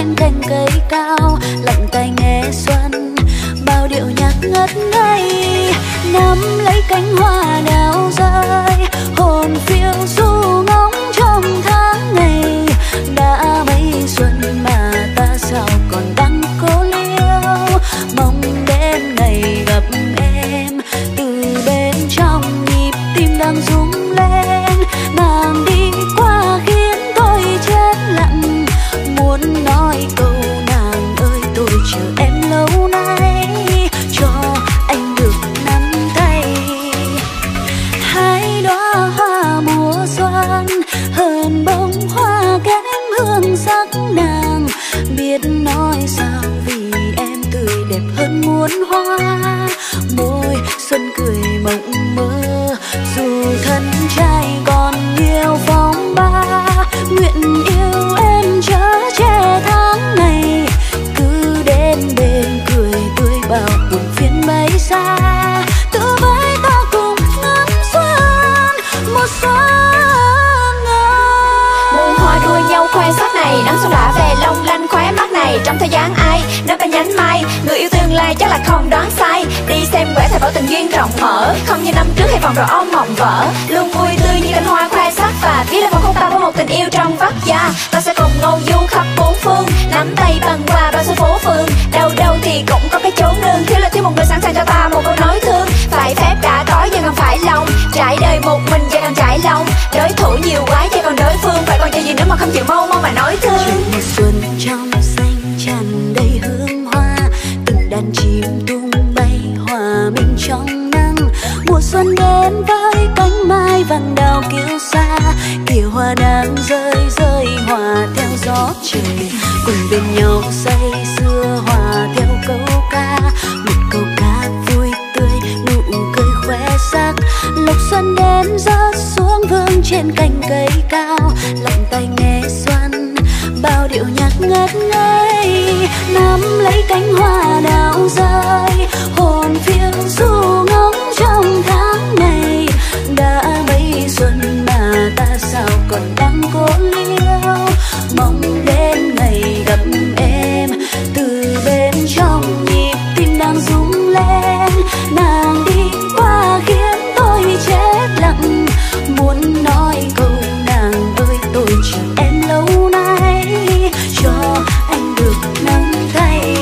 trên cành cây cao, lặng tai nghe xuân bao điệu nhạc ngất ngây. Nắm lấy cánh hoa đào rơi, hồn phiêu du ngóng trong tháng ngày. Đã mấy xuân mà ta sao còn đang cố liêu, mong đến ngày gặp em. Từ bên trong nhịp tim đang rung lên, nàng đi qua khiến tôi chết lặng. Muốn nói câu nàng ơi tôi chờ em lâu nay, cho anh được nắm tay. Hai đóa hoa mùa xuân hơn bông hoa kém hương sắc nàng. Biết nói sao vì em tươi đẹp hơn muôn hoa, môi xuân cười mộng mơ. Dù thân trai còn nhiều phong ba, nguyện yêu em chở che tháng ngày. Cứ đến bên cười tươi bao buồn phiền bay xa, tự với ta cùng ngắm xuân một xuân ngời. Muôn hoa đua nhau khoe sắc này, nắng xuân đã về long lanh khóe mắt này. Trong thời gian ai nấp bên nhánh mai, người yêu tương lai chắc là không đoán sai. Đi xem quẻ thầy bảo tình duyên rộng mở, không như năm trước hay vòng rồi ôm mộng vỡ. Luôn vui tươi như cánh hoa khoe sắc và viết lên một khúc ca với một tình yêu trong vắt da. Ta sẽ cùng ngâu du khắp bốn phương, nắm tay bằng qua bao số phố phường. Đâu đâu thì cũng có cái chốn nương, thiếu là thiếu một người sẵn sàng cho ta một câu nói thương. Phải phép đã có giờ còn phải lòng, trải đời một mình giờ còn trải lòng. Đối thủ nhiều quá giờ còn đối phương, phải còn chờ gì nữa mà không chịu mau mau mà nói thương. Mùa xuân trong xanh tràn đầy hương hoa, từng đàn chim tung bay hòa mình trong nắng. Mùa xuân đến với cánh mai vàng đào kiêu sa, kiều hoa đang rơi rơi hòa theo gió trời. Cùng bên nhau say sưa hòa theo câu ca, một câu ca vui tươi nụ cười khoe sắc. Lộc xuân đến rớt xuống vương trên cành cây cao, lặng tai nghe xuân bao điệu nhạc ngất ngây. Nắm lấy cánh hoa đào rơi, hồn phiêu du ngóng trong tháng ngày. Đã mấy xuân mà ta sao còn đang cố liêu, mong đến ngày gặp em. Từ bên trong nhịp tim đang rung lên, nàng đi qua khiến tôi chết lặng. Muốn nói câu nàng ơi tôi chờ em lâu nay, cho anh được nắm tay.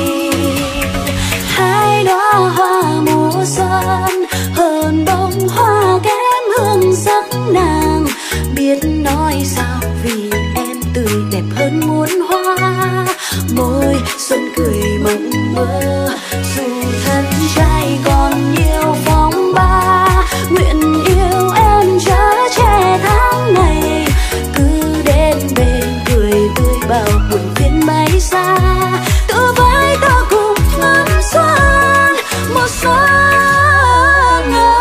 Hai đóa hoa mùa xuân hơn bông hoa kém hương sắc nàng. Biết nói sao vì em tươi đẹp hơn muôn hoa, môi xuân cười mộng mơ. Dù thân trai còn nhiều phong ba, nguyện yêu em chở che tháng ngày. Cứ đến bên cười tươi bao buồn phiền bay xa, tự với ta cùng ngắm xuân một xuân ngời.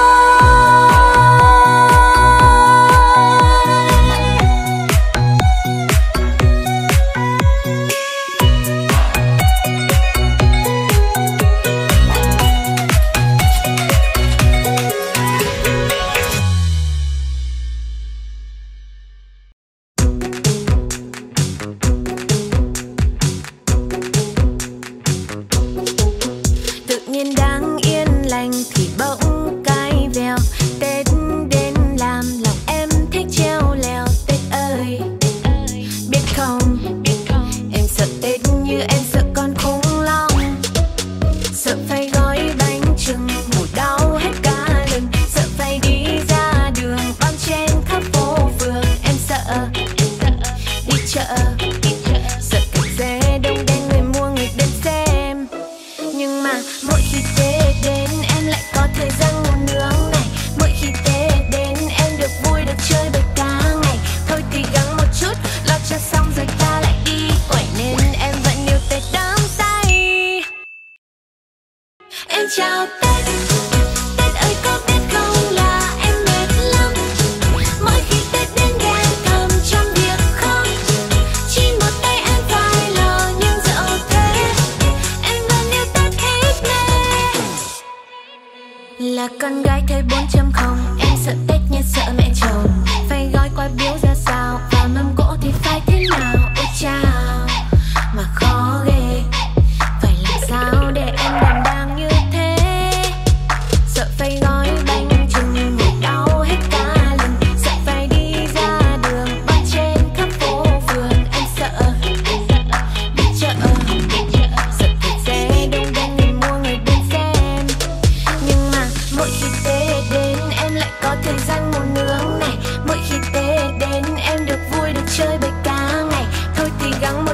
Tự nhiên đang yên lành thì bỗng cái vèo, Tết đến làm lòng em thích treo leo. Tết ơi biết không, em sợ Tết như em sợ con khủng long. Sợ phải gói bánh chưng mùi đau hết cả lưng, sợ phải đi ra đường bon chen khắp phố phường. Em sợ đi chợ, sợ cảnh xe đông đen người mua người đến xem. Nhưng mà mỗi khi Tết đến em lại có thời gian ngủ nướng này. Mỗi khi Tết đến em được vui được chơi bời cả ngày. Thôi thì gắng một chút lo cho xong rồi ta lại đi quẩy, nên em vẫn yêu Tết đắm say. Em chào Tết, Tết ơi có biết không là em mệt lắm. Mỗi khi Tết đến ghen thầm trong việc không, chỉ một tay em phải lo nhưng dẫu thế em vẫn yêu Tết hết mê. Là con gái thời 4.0, em sợ Tết như sợ mẹ chồng. Phải gói quà biếu ra sao, và mâm cỗ thì phải thế nào. Ôi chao, mà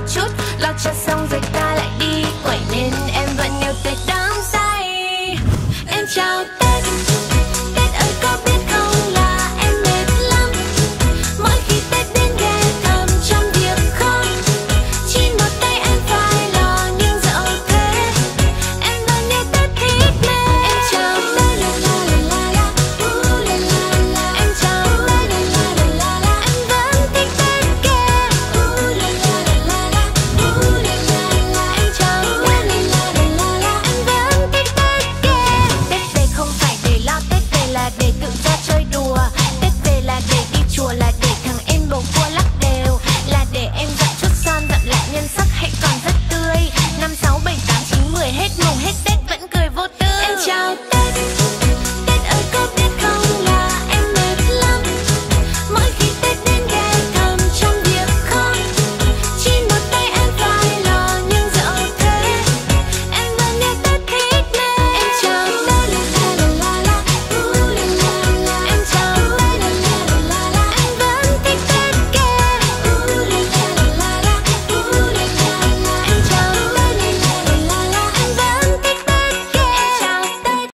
chút. Lo cho xong rồi ta lại đi quẩy nên em vẫn yêu Tết đắm say. Em chào Tết, Tết ơi có biết không là em mệt lắm. Mỗi khi Tết đến ghé thăm trong việc không, chỉ một tay em phải lo nhưng dẫu thế em vẫn yêu Tết thích mê. Em chào Tết la la la la la la la. Em chào Tết la la la la la. Em vẫn thích Tết ghê la la la la la la la. Em chào Tết la la la la la. Em vẫn thích Tết ghê. Tết về không phải để lo, Tết về là để tự ra chơi đùa. Tết về là để đi chùa, là để thằng em bầu cua lắc đều, là để em dặm chút son dặm lại nhân sắc hãy còn rất tươi. 5, 6, 7, 8, 9, 10 hết mùng hết Tết vẫn cười vô tư. Em chào Tết, Tết ơi có biết không là em mệt lắm. Mỗi khi Tết đến ghé thăm trong việc không, chỉ một tay em phải lo nhưng dẫu thế em vẫn yêu Tết thích mê. Em chào Tết la la la la la la la. Em chào Tết la la la la la. Em vẫn thích Tết ghê la la la la la la. Em chào Tết la la la la la. Em vẫn thích Tết ghê. Em chào Tết.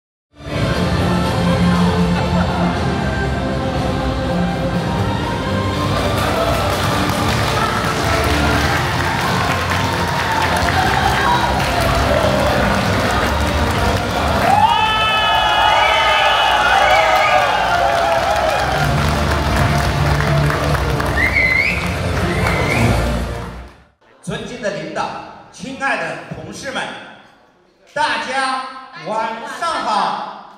尊敬的领导，亲爱的同事们，大家晚上好！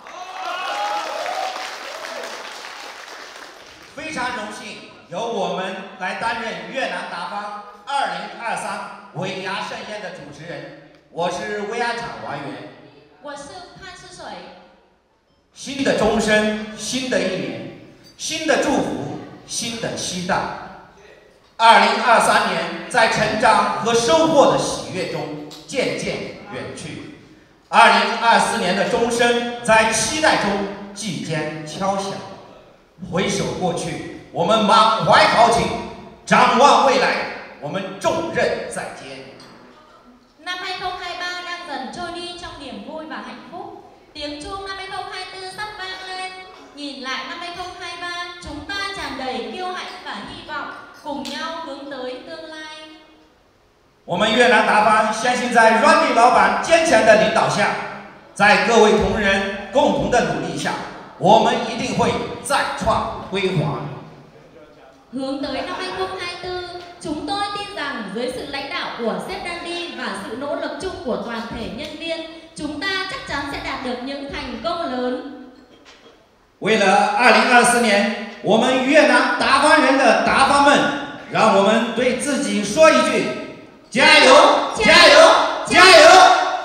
非常荣幸由我们来担任越南达方2023尾牙盛宴的主持人，我是薇安厂王源。 我是潘吃水。 新的钟声，新的一年，新的祝福，新的期待。2023年在成长和收获的喜悦中渐渐远去，2024年的钟声在期待中即将敲响。回首过去，我们满怀豪情；展望未来，我们重任在肩。 Năm 2023 đang dần trôi đi trong niềm vui và hạnh phúc. Tiếng chuông năm 2024 sắp vang lên. Nhìn lại năm 2023, chúng ta tràn đầy kiêu hãnh và hy vọng, cùng nhau hướng tới tương lai. 我们越南达方相信，在 Randy 老板坚强的领导下，在各位同仁共同的努力下，我们一定会再创辉煌。 Hướng tới năm 2024, chúng tôi tin rằng dưới sự lãnh đạo của sếp Randy và sự nỗ lực chung của toàn thể nhân viên, chúng ta chắc chắn sẽ đạt được những thành công lớn. 为了2024年，我们越南达方人的达方们，让我们对自己说一句：加油！加油！加油！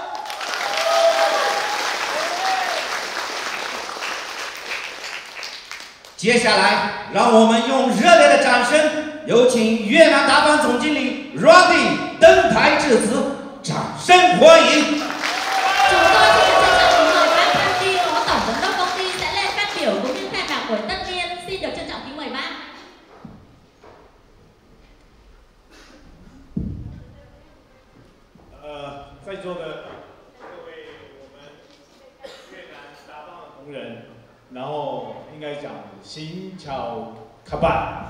接下来，让我们用热烈的掌声，有请越南达方总经理 Randy 登台致辞，掌声欢迎。 Chúng tôi xin trân trọng mời bác Randy, Phó Tổng Giám đốc công ty sẽ lên phát biểu cũng như khai mạc buổi tất niên. Xin được trân trọng kính mời bác. 在座的各位我们越南达方的同仁，然后应该讲新巧卡办，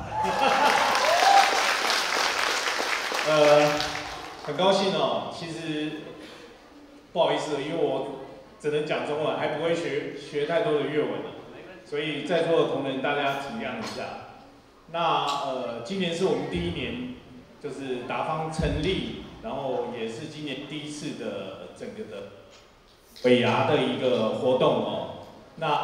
很高兴哦。其实不好意思，因为我只能讲中文，还不会学太多的越文，所以在座的同仁大家体谅一下。那今年是我们第一年，就是达方成立。 然后也是今年第一次的整个的尾牙的一个活动哦。那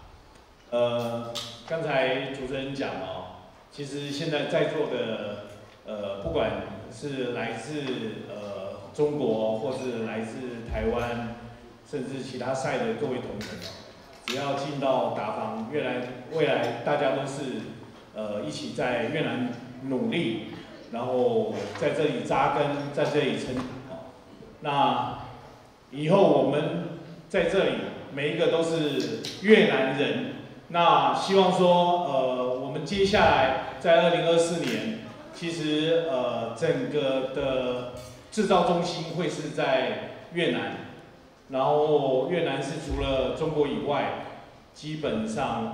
刚才主持人讲哦，其实现在在座的不管是来自中国或是来自台湾，甚至其他赛的各位同仁哦，只要进到达方，未来大家都是一起在越南努力。 然后在这里扎根，在这里成长。那以后我们在这里每一个都是越南人。那希望说，我们接下来在2024年， 其实整个的制造中心会是在越南，然后越南是除了中国以外，基本上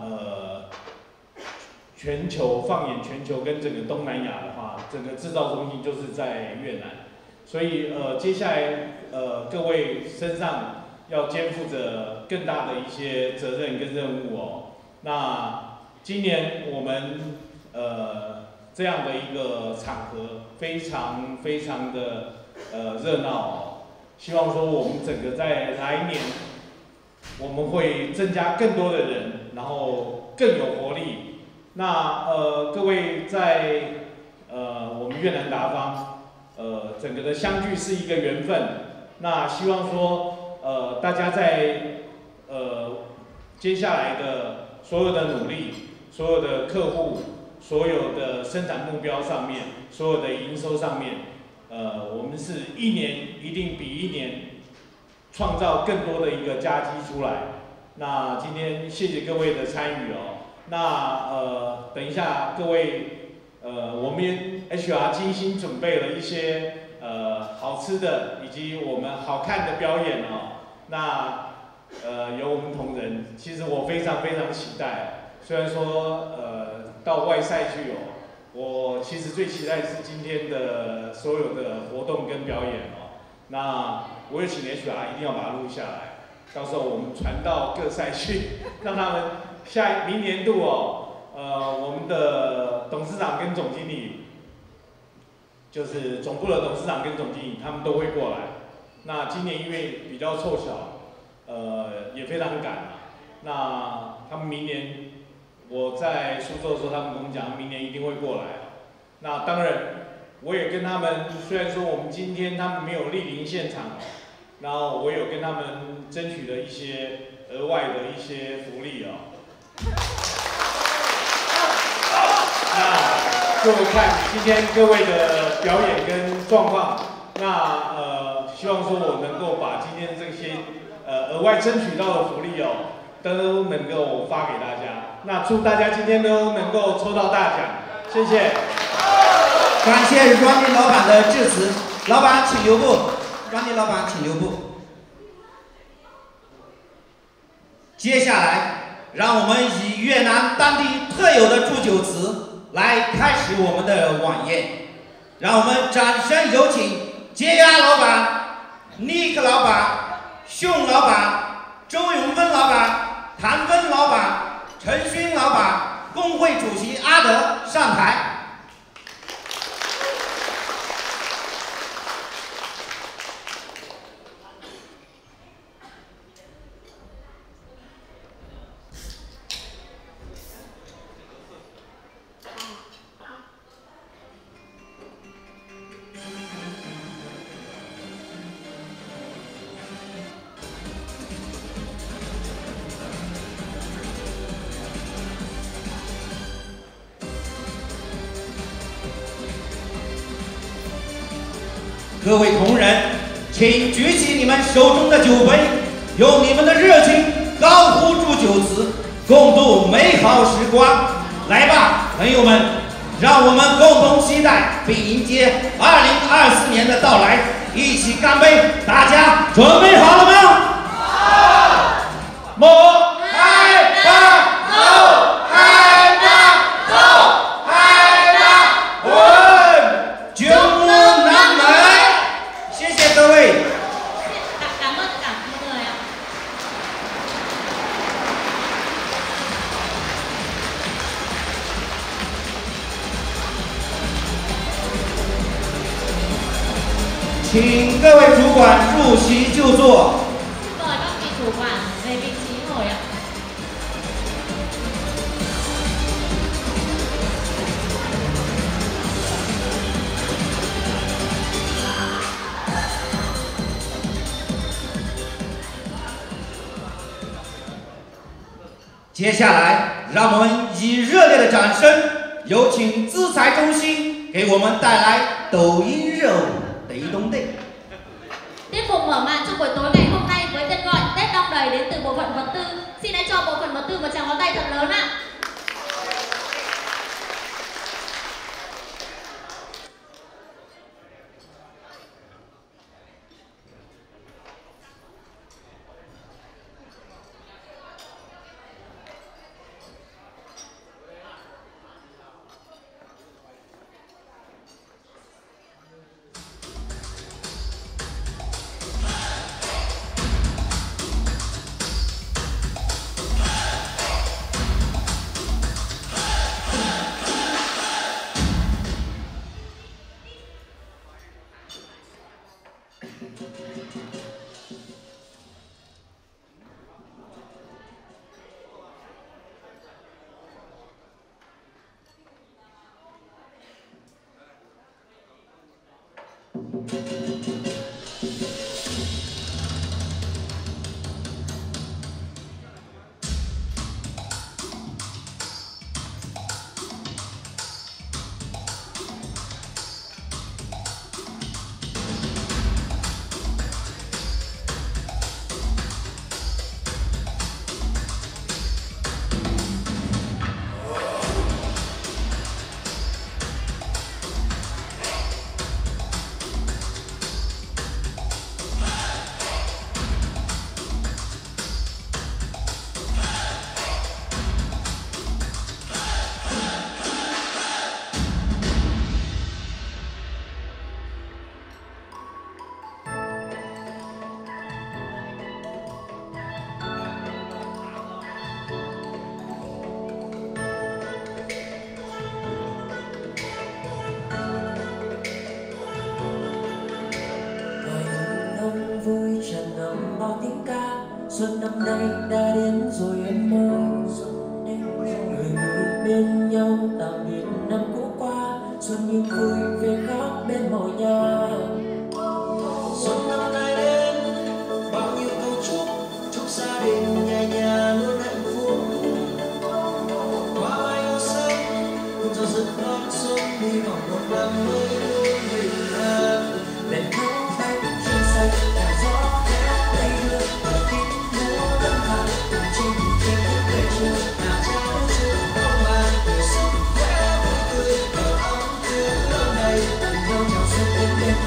全球放眼全球跟整个东南亚的话，整个制造中心就是在越南，所以接下来各位身上要肩负着更大的一些责任跟任务哦。那今年我们这样的一个场合非常非常的热闹哦，希望说我们整个在来年我们会增加更多的人，然后更有活力。那各位在我们越南达方整个的相聚是一个缘分，那希望说大家在接下来的所有的努力、所有的客户、所有的生产目标上面、所有的营收上面，我们是一年一定比一年创造更多的一个佳绩出来。那今天谢谢各位的参与哦。那等一下各位我们 HR 精心准备了一些好吃的以及我们好看的表演哦。那有我们同仁，其实我非常非常期待。虽然说到外赛去哦，我其实最期待是今天的所有的活动跟表演哦。那我也请 HR 一定要把它录下来，到时候我们传到各赛去，让他们明年度哦，我们的董事长跟总经理，就是总部的董事长跟总经理，他们都会过来。那今年因为比较凑巧，也非常赶啊。那他们明年我在苏州的时候，他们跟我们讲，明年一定会过来。那当然，我也跟他们，虽然说我们今天他们没有莅临现场，然后我有跟他们争取了一些额外的一些福利哦。那就看今天各位的表演跟状况，那希望说我能够把今天这些额外争取到的福利哦，都能够发给大家。那祝大家今天都能够抽到大奖，谢谢。 感谢软泥老板的致辞，老板请留步，软泥老板请留步。接下来，让我们以越南当地特有的祝酒词来开始我们的晚宴。让我们掌声有请杰亚老板、尼克老板、熊老板、周永芬老板、谭芬老板、陈勋老板、工会主席阿德上台。各位同仁，请举起你们手中的酒杯，用你们的热情高呼祝酒词，共度美好时光。来吧，朋友们，让我们共同期待并迎接2024年的到来，一起干杯！大家准备好了吗？好！莫害怕，走！害怕，走！害怕，滚！军务南门。谢谢各位。 感恩người ạ. 请各位主管入席就座。 Mời các vị chủ quản về vị trí ngồi ạ. 接下来，让我们以热烈的掌声，有请资财中心给我们带来抖音热舞《Tẩy Đông Tết》。 Tiết mục mở màn trong buổi tối ngày hôm nay với tên gọi Tết đong đầy đến từ bộ phận vật tư. Xin hãy cho bộ phận vật tư một tràng pháo tay thật lớn ạ. Xuân năm nay đã đến rồi em ơi, người người bên nhau tạm biệt năm cũ qua. Xuân như vui về khóc bên mộ nhà. Xuân năm nay đến bao nhiêu câu chúc gia đình nhà nhà luôn hạnh phúc. Qua mai yêu sớm cùng cho giấc đón xuân, hy vọng một năm mới luôn bình an. Đèn thắp tay trên xanh đèn gió tay đưa tim múa tâm hồn cùng trên trên về trường nhà cha chưa có màn để sức khỏe vui tươi ở ấm thương lâu ngày cùng nhau chào xuân đến bên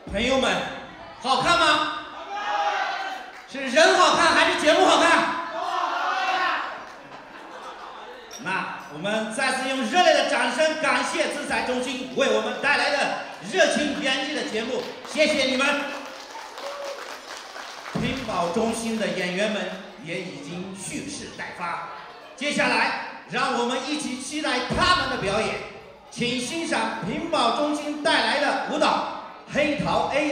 朋友们，好看吗？是人好看还是节目好看？那我们再次用热烈的掌声感谢自彩中心为我们带来的热情演绎的节目，谢谢你们！屏保中心的演员们也已经蓄势待发，接下来让我们一起期待他们的表演，请欣赏屏保中心带来的舞蹈《黑桃 A》。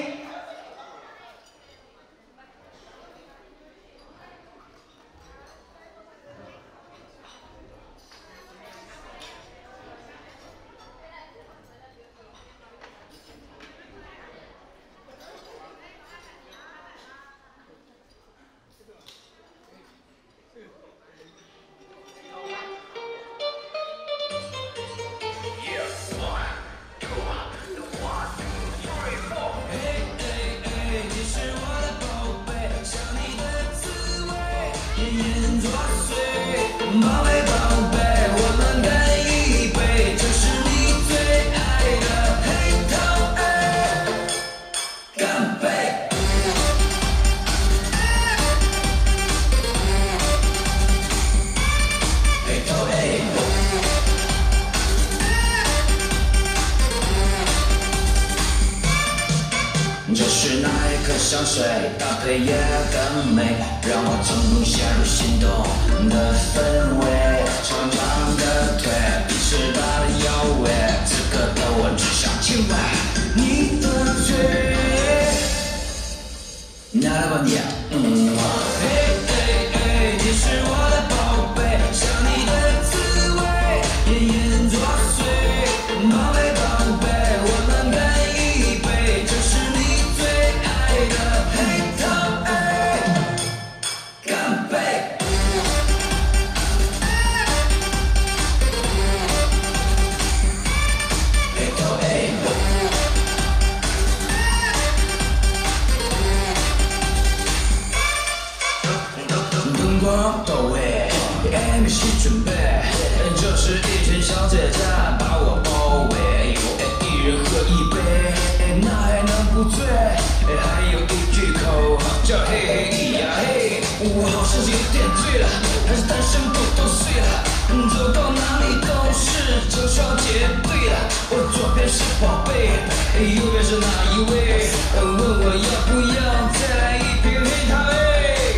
这是那一颗香水，搭配也更美，让我从中陷入心动的氛围。长长的腿，吃大的腰围，此刻的我只想亲吻你的嘴。拿来吧你，嘿嘿嘿，你是我的宝贝，想你的滋味，隐隐作祟，宝贝宝贝，我们干一杯，这是你最爱的黑桃 A， 干杯！黑桃 A。灯光到位 ，M 系准备，这是一群小姐姐把我包围，一人喝一杯，那还能不醉？还有一句口号叫嘿嘿咿呀嘿，我好像有点醉了，还是单身狗都碎了，走到哪里都是周小姐。对了，我左边是宝贝，右边是哪一位？问我要不要再来一瓶黑桃 A？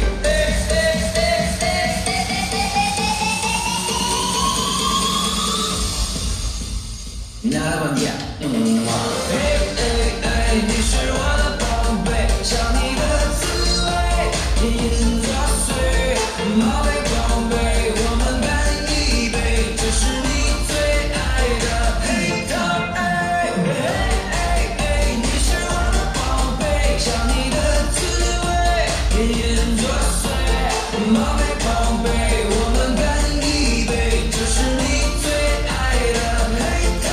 拿来吧你，嘿嘿嘿，你是我的宝贝，想你的滋味，隐隐作祟，宝贝宝贝，我们干一杯，这是你最爱的黑桃 A， 嘿嘿嘿，你是我的宝贝，想你的滋味，隐隐作祟，宝贝宝贝，我们干一杯，这是你最爱的黑桃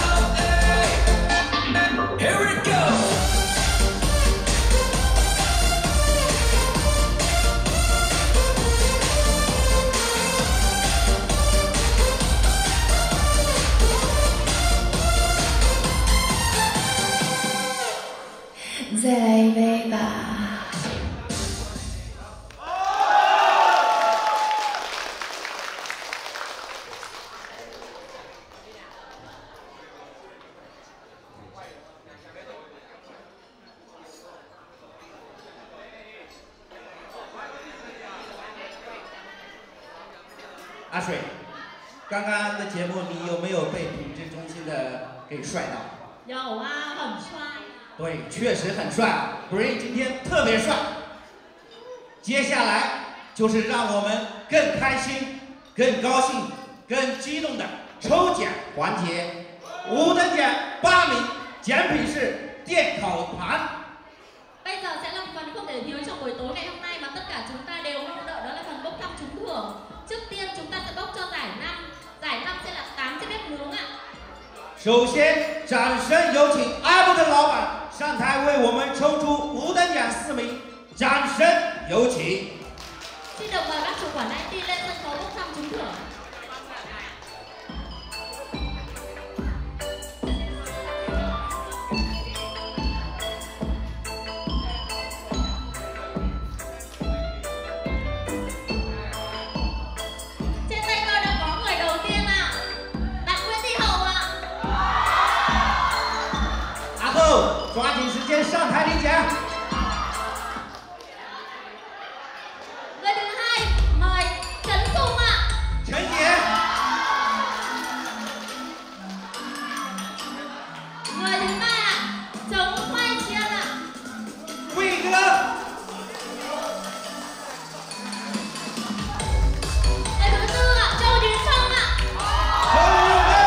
A。Here we go！ 再来一杯吧。 阿水，刚刚的节目你有没有被品质中心的给帅到？ 有啊，很帅。 对，确实很帅 ，Brain 今天特别帅。接下来就是让我们更开心、更高兴、更激动的抽奖环节。5等奖8名，奖品是电烤盘。 Bây giờ sẽ là một phần không thể thiếu trong buổi tối ngày hôm nay mà tất cả chúng ta đều mong đợi, đó là phần bốc thăm trúng thưởng. Trước tiên chúng ta sẽ bốc cho giải 5, giải 5sẽ là 8 chiếc bếp nướng ạ. 首先，掌声有请艾伯特老板上台为我们抽出5等奖4名，掌声有请。 Xin được mời bác chủ quản IT lên sân khấu bốc thăm trúng thưởng. 抓紧时间上台领奖。 Người thứ hai mời Trấn Tùng ạ. 陈姐， Người thứ ba ạ, Trống Khoai Chiên ạ. 贵哥， Người thứ tư ạ, Châu Tiến Phong ạ. 周永根，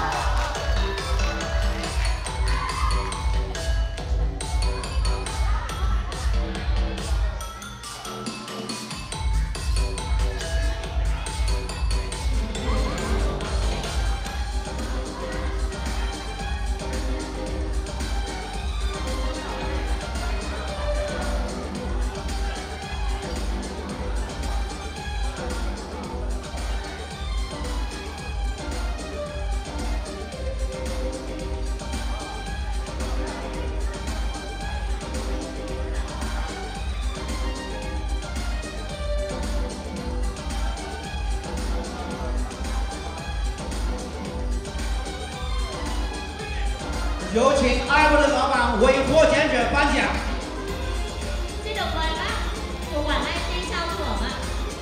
有请爱博的老板为获奖者颁奖。 Xin được mời bác chủ quản IT trao thưởng ạ.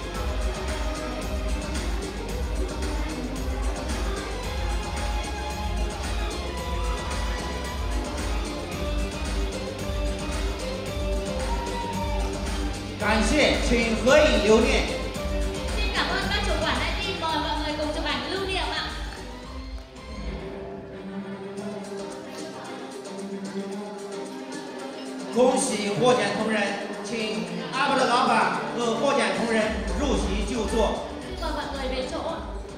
感谢，请合影留念。 Xin cảm ơn các chủ quản IT, mời mọi người cùng chụp ảnh lưu niệm ạ. 恭喜获奖同仁，请阿博的老板和获奖同仁入席就座。 Xin mời mọi người về chỗ ạ.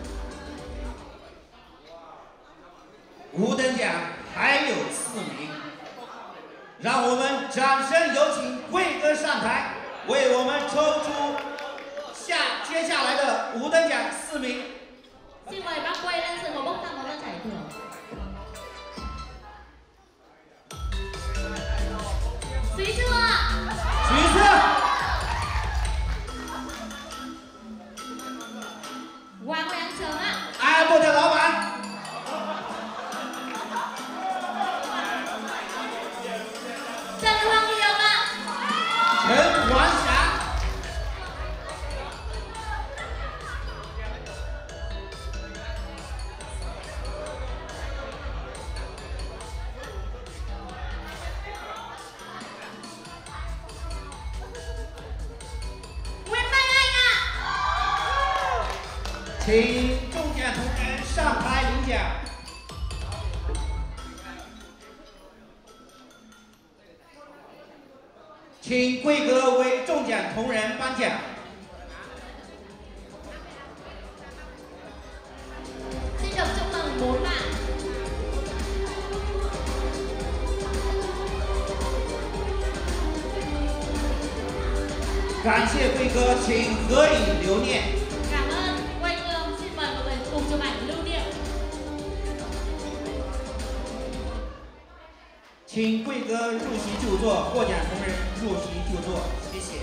五等奖还有4名，让我们掌声有请贵哥上台，为我们抽出接下来的5等奖4名。 Xin mời bác quay lên sân khấu bốc thăm món ăn giải thưởng. 徐志ạ. 徐志， Hoàng良Trường ạ. 爱博的老板， Trần Hoàng Hiệp ạ. 陈华霞， Nguyễn Mai Anh ạ. 请中奖同仁上台领奖。请贵哥为中奖同仁颁奖。 Xin được chúc mừng 4 bạn. 感谢贵哥，请合影留念。 Cảm ơn Quay Cương. Xin mời mọi người cùng chụp ảnh lưu niệm. 请贵哥入席就座，获奖同仁入席就座，谢谢。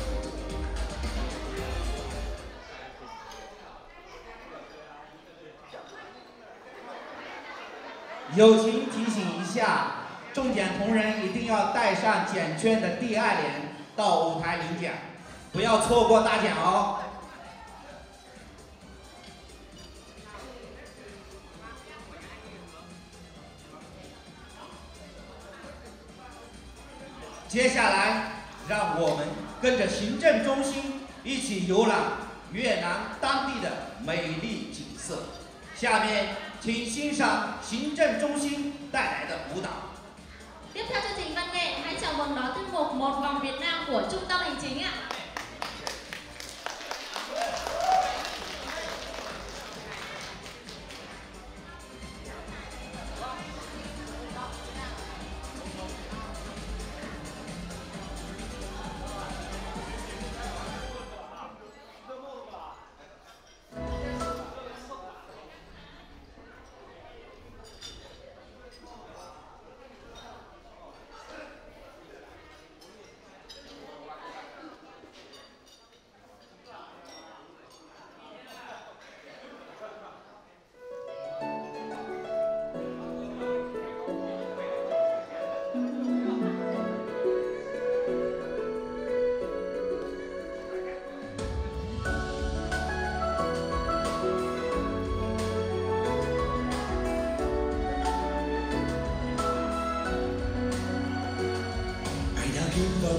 友情提醒一下，中奖同仁一定要带上奖券的第2联到舞台领奖，不要错过大奖哦。接下来，让我们跟着行政中心一起游览越南当地的美丽景色。下面，请欣赏行政中心带来的舞蹈。 Tiếp theo chương trình văn nghệ, hãy chào mừng đón tiết mục Một Vòng Việt Nam của Trung tâm Hành chính ạ.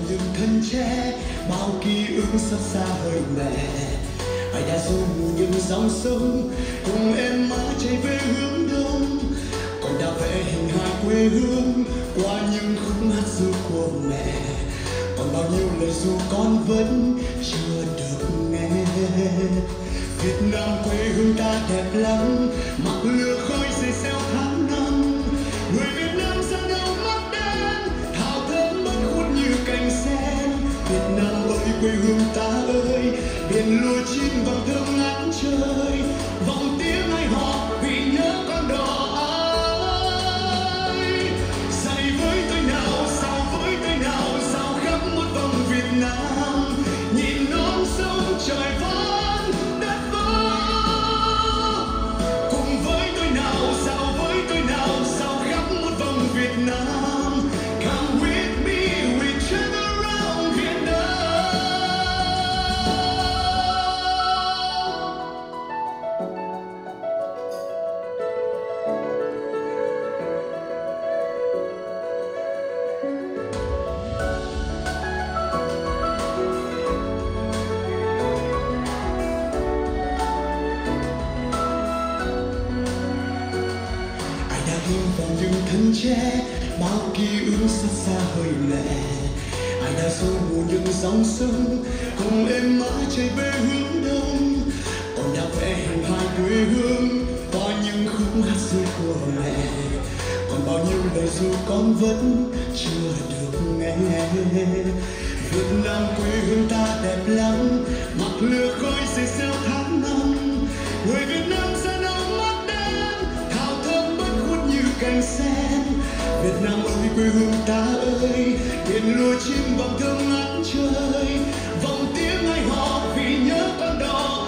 những thân tre bao ký ức xót xa hơi mẹ. Ai đã dùng những dòng sông cùng em mãi chạy về hướng đông, còn đã vẽ hình hài quê hương qua những khúc hát ru của mẹ. Còn bao nhiêu lời ru con vẫn chưa được nghe. Việt Nam quê hương ta đẹp lắm, mặc lửa khói dày xeo tháng năm. Người Việt Nam da nâu mắt đen, thao thơm bất khuất như cành sen. Việt Nam ơi quê hương ta ơi, biển lúa chín vầng thơm ngát trời. Vòng tiếng ai họ vì nhớ con đò ai. Dạy với tôi nào, sao với tôi nào, sao khắp một vòng Việt Nam. Nhìn non sông trời vẫn đất vỡ. Cùng với tôi nào, sao với tôi nào, sao khắp một vòng Việt Nam. Come with me, we travel around Việt Nam. Ai đã in vào những thân tre bao ký ức xót xa hơi mẹ. Ai đã du mù những dòng sông cùng em mãi chạy về hướng đông, còn đã vẽ hình hài quê hương qua những khúc hát ru của mẹ. Còn bao nhiêu lời ru con vẫn chưa được nghe. Việt Nam quê hương ta đẹp lắm, mặc lửa khói dày xeo tháng năm. Người Việt Nam da nâu mắt đen, thao thơm bất khuất như cành sen. Việt Nam ơi quê hương ta ơi, biển lúa chín vầng thơm ngát trời. Vòng tiếng ai họ vì nhớ con đò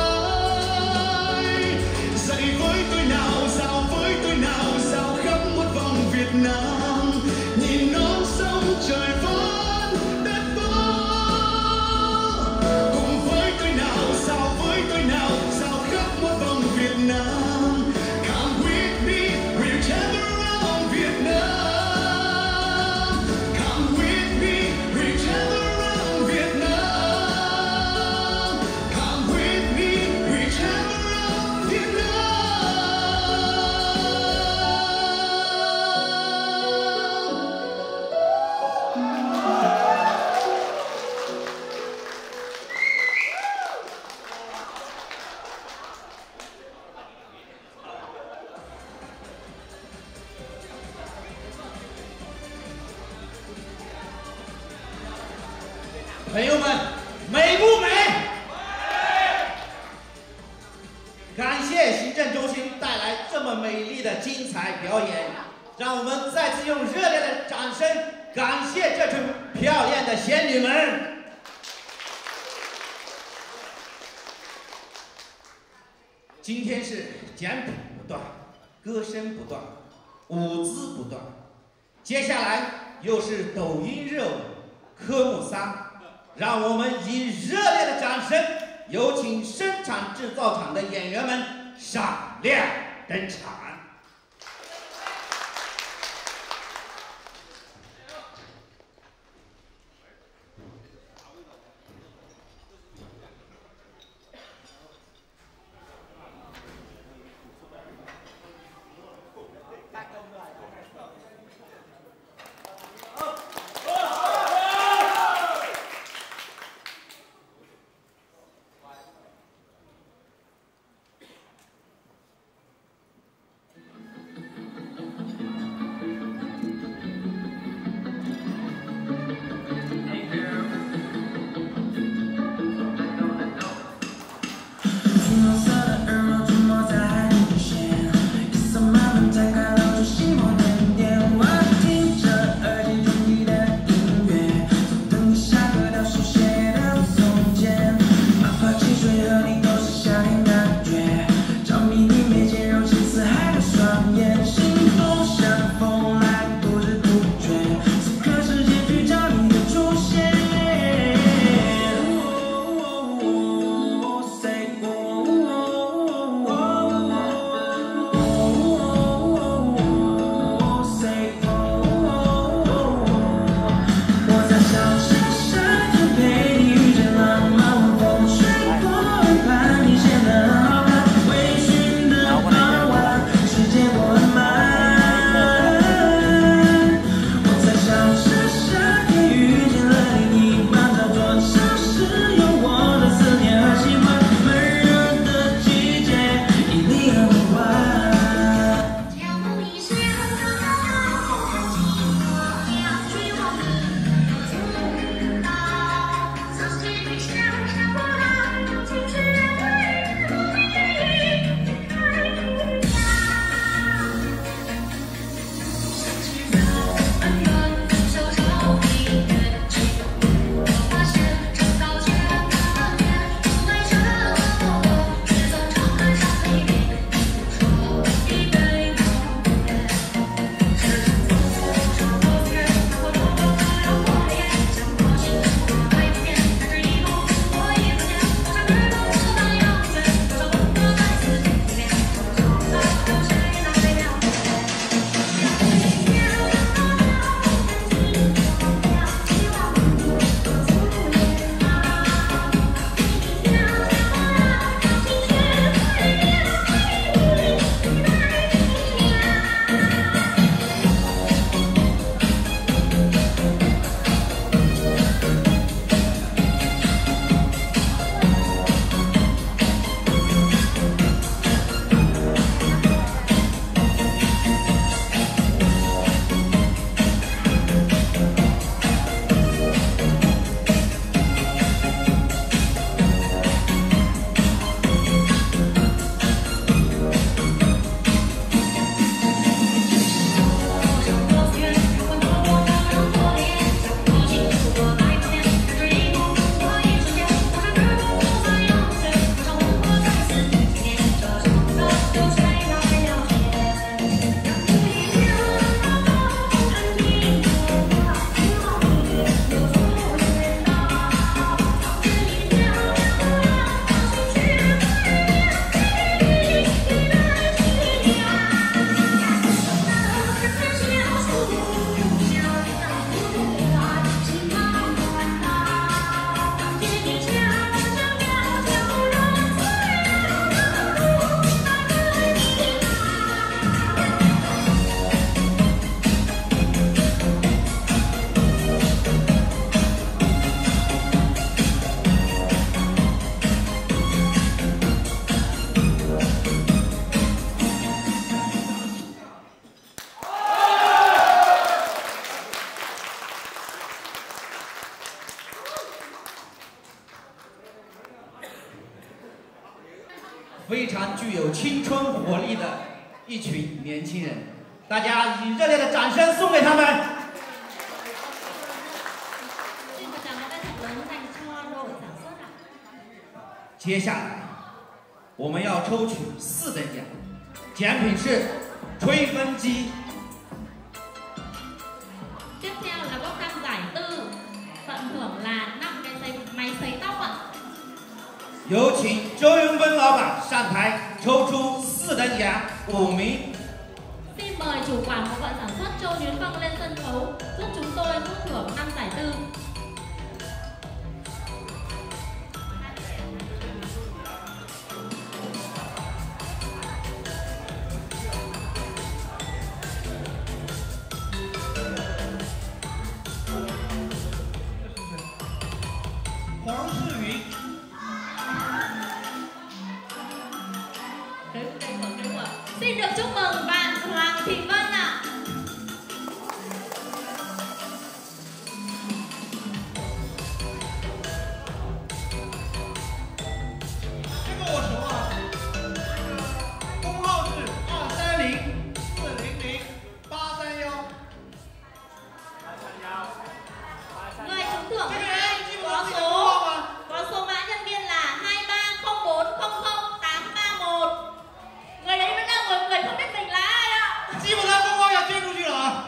ai. Dạy với tôi nào, sao với tôi nào, sao khắp một vòng Việt Nam. Nhìn non sông trời vẫn đất vỡ. Cùng với tôi nào, sao với tôi nào, sao khắp một vòng Việt Nam. Come with me, we'll travel around Việt Nam. Come with me, we'll travel around Việt Nam. Come with me, we'll travel around Việt Nam. 朋友们，美不美？感谢行政中心带来这么美丽的精彩表演，让我们再次用热烈的掌声感谢这群漂亮的仙女们。今天是简谱不断，歌声不断，舞姿不断，接下来又是抖音热舞科目3。让我们以热烈的掌声，有请生产制造厂的演员们闪亮登场。 有青春活力的一群年轻人，大家以热烈的掌声送给他们。 接下来，我们要抽取4等奖，奖品是吹风机。 Tiếp theo là bốc thăm giải tư, phần thưởng là 5 cái máy sấy tóc ạ. 有请周云芬老板上台抽出4等奖5名。 Xin mời chủ quản bộ phận sản xuất Châu Yến Vâng lên sân khấu giúp chúng tôi rút thưởng 5 giải tư. 黄世云， Xin được chúc mừng bạn Hoàng Thị Vân ạ. Người trúng thưởng hôm nay có số mã nhân viên là 2304008331. Người đấy vẫn đang ngồi cười không biết mình là ai ạ. 基本上公告要捐出去了啊！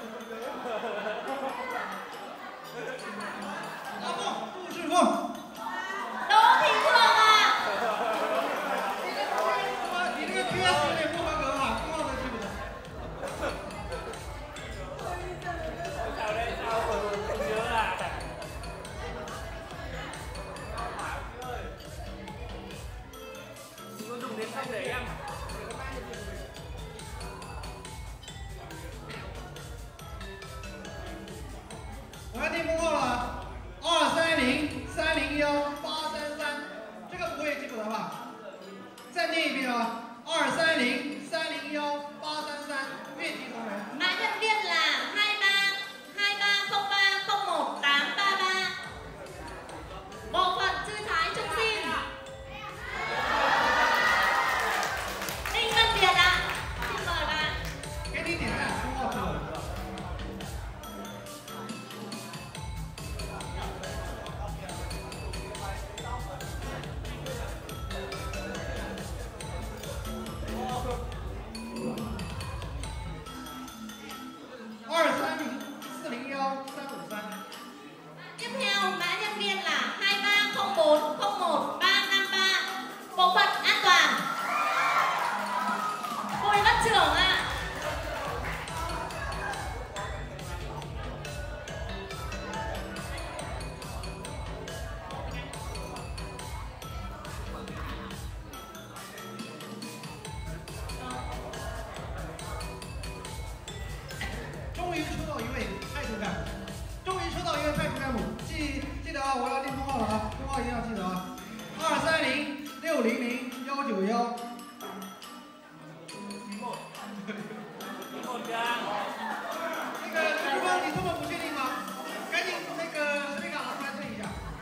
阿凤，杜世凤， Đỗ Thị Phượng ạ. 你这个 PS 有点不合格啊，公告都记不得。 我要定公号了，2303018333，这个我也记不得吧？再念一遍啊，2303018333，越级同仁。 Mã nhân viên là 2303018333. Bộ phận Chư Thái Trung Xin. Đinh Văn Việt ạ. Xin mời bạn. 给你点赞，公告出来。 Tiếp theo mã nhân viên là 2304015353. Bộ phận an toàn. Bùi Văn Trưởng ạ. 终于抽到一位派出干部，终于抽到一位派出干部，记得啊，我要定公号了啊，公号一定要记得啊，2306000191。那个朱峰，你这么不确定吗？赶紧那个拿出来对一下。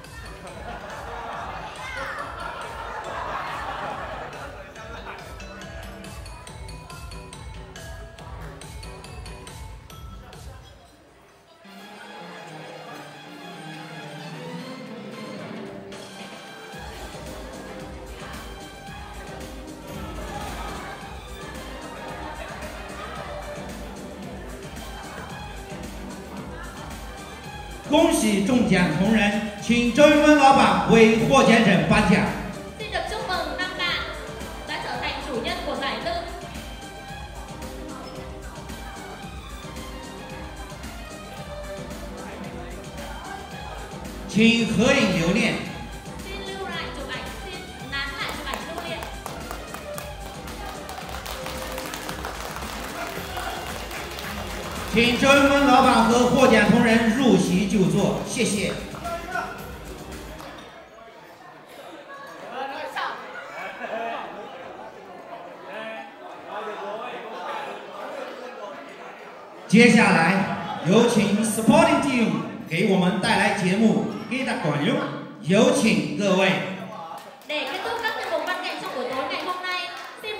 恭喜中奖同仁，请周云芬老板为获奖者颁奖。 Xin được chúc mừng 5 bạn đã trở thành chủ nhân của giải tư. 请合影留念。 Xin lưu lại chụp ảnh, xin nán lại chụp ảnh lưu niệm. 请周云芬老板和获奖同仁入席就座，谢谢。接下来有请 Sporting Team 给我们带来节目《给他管用》，有请各位。 Để kết thúc các tiết mục văn nghệ trong buổi tối ngày hôm nay, xin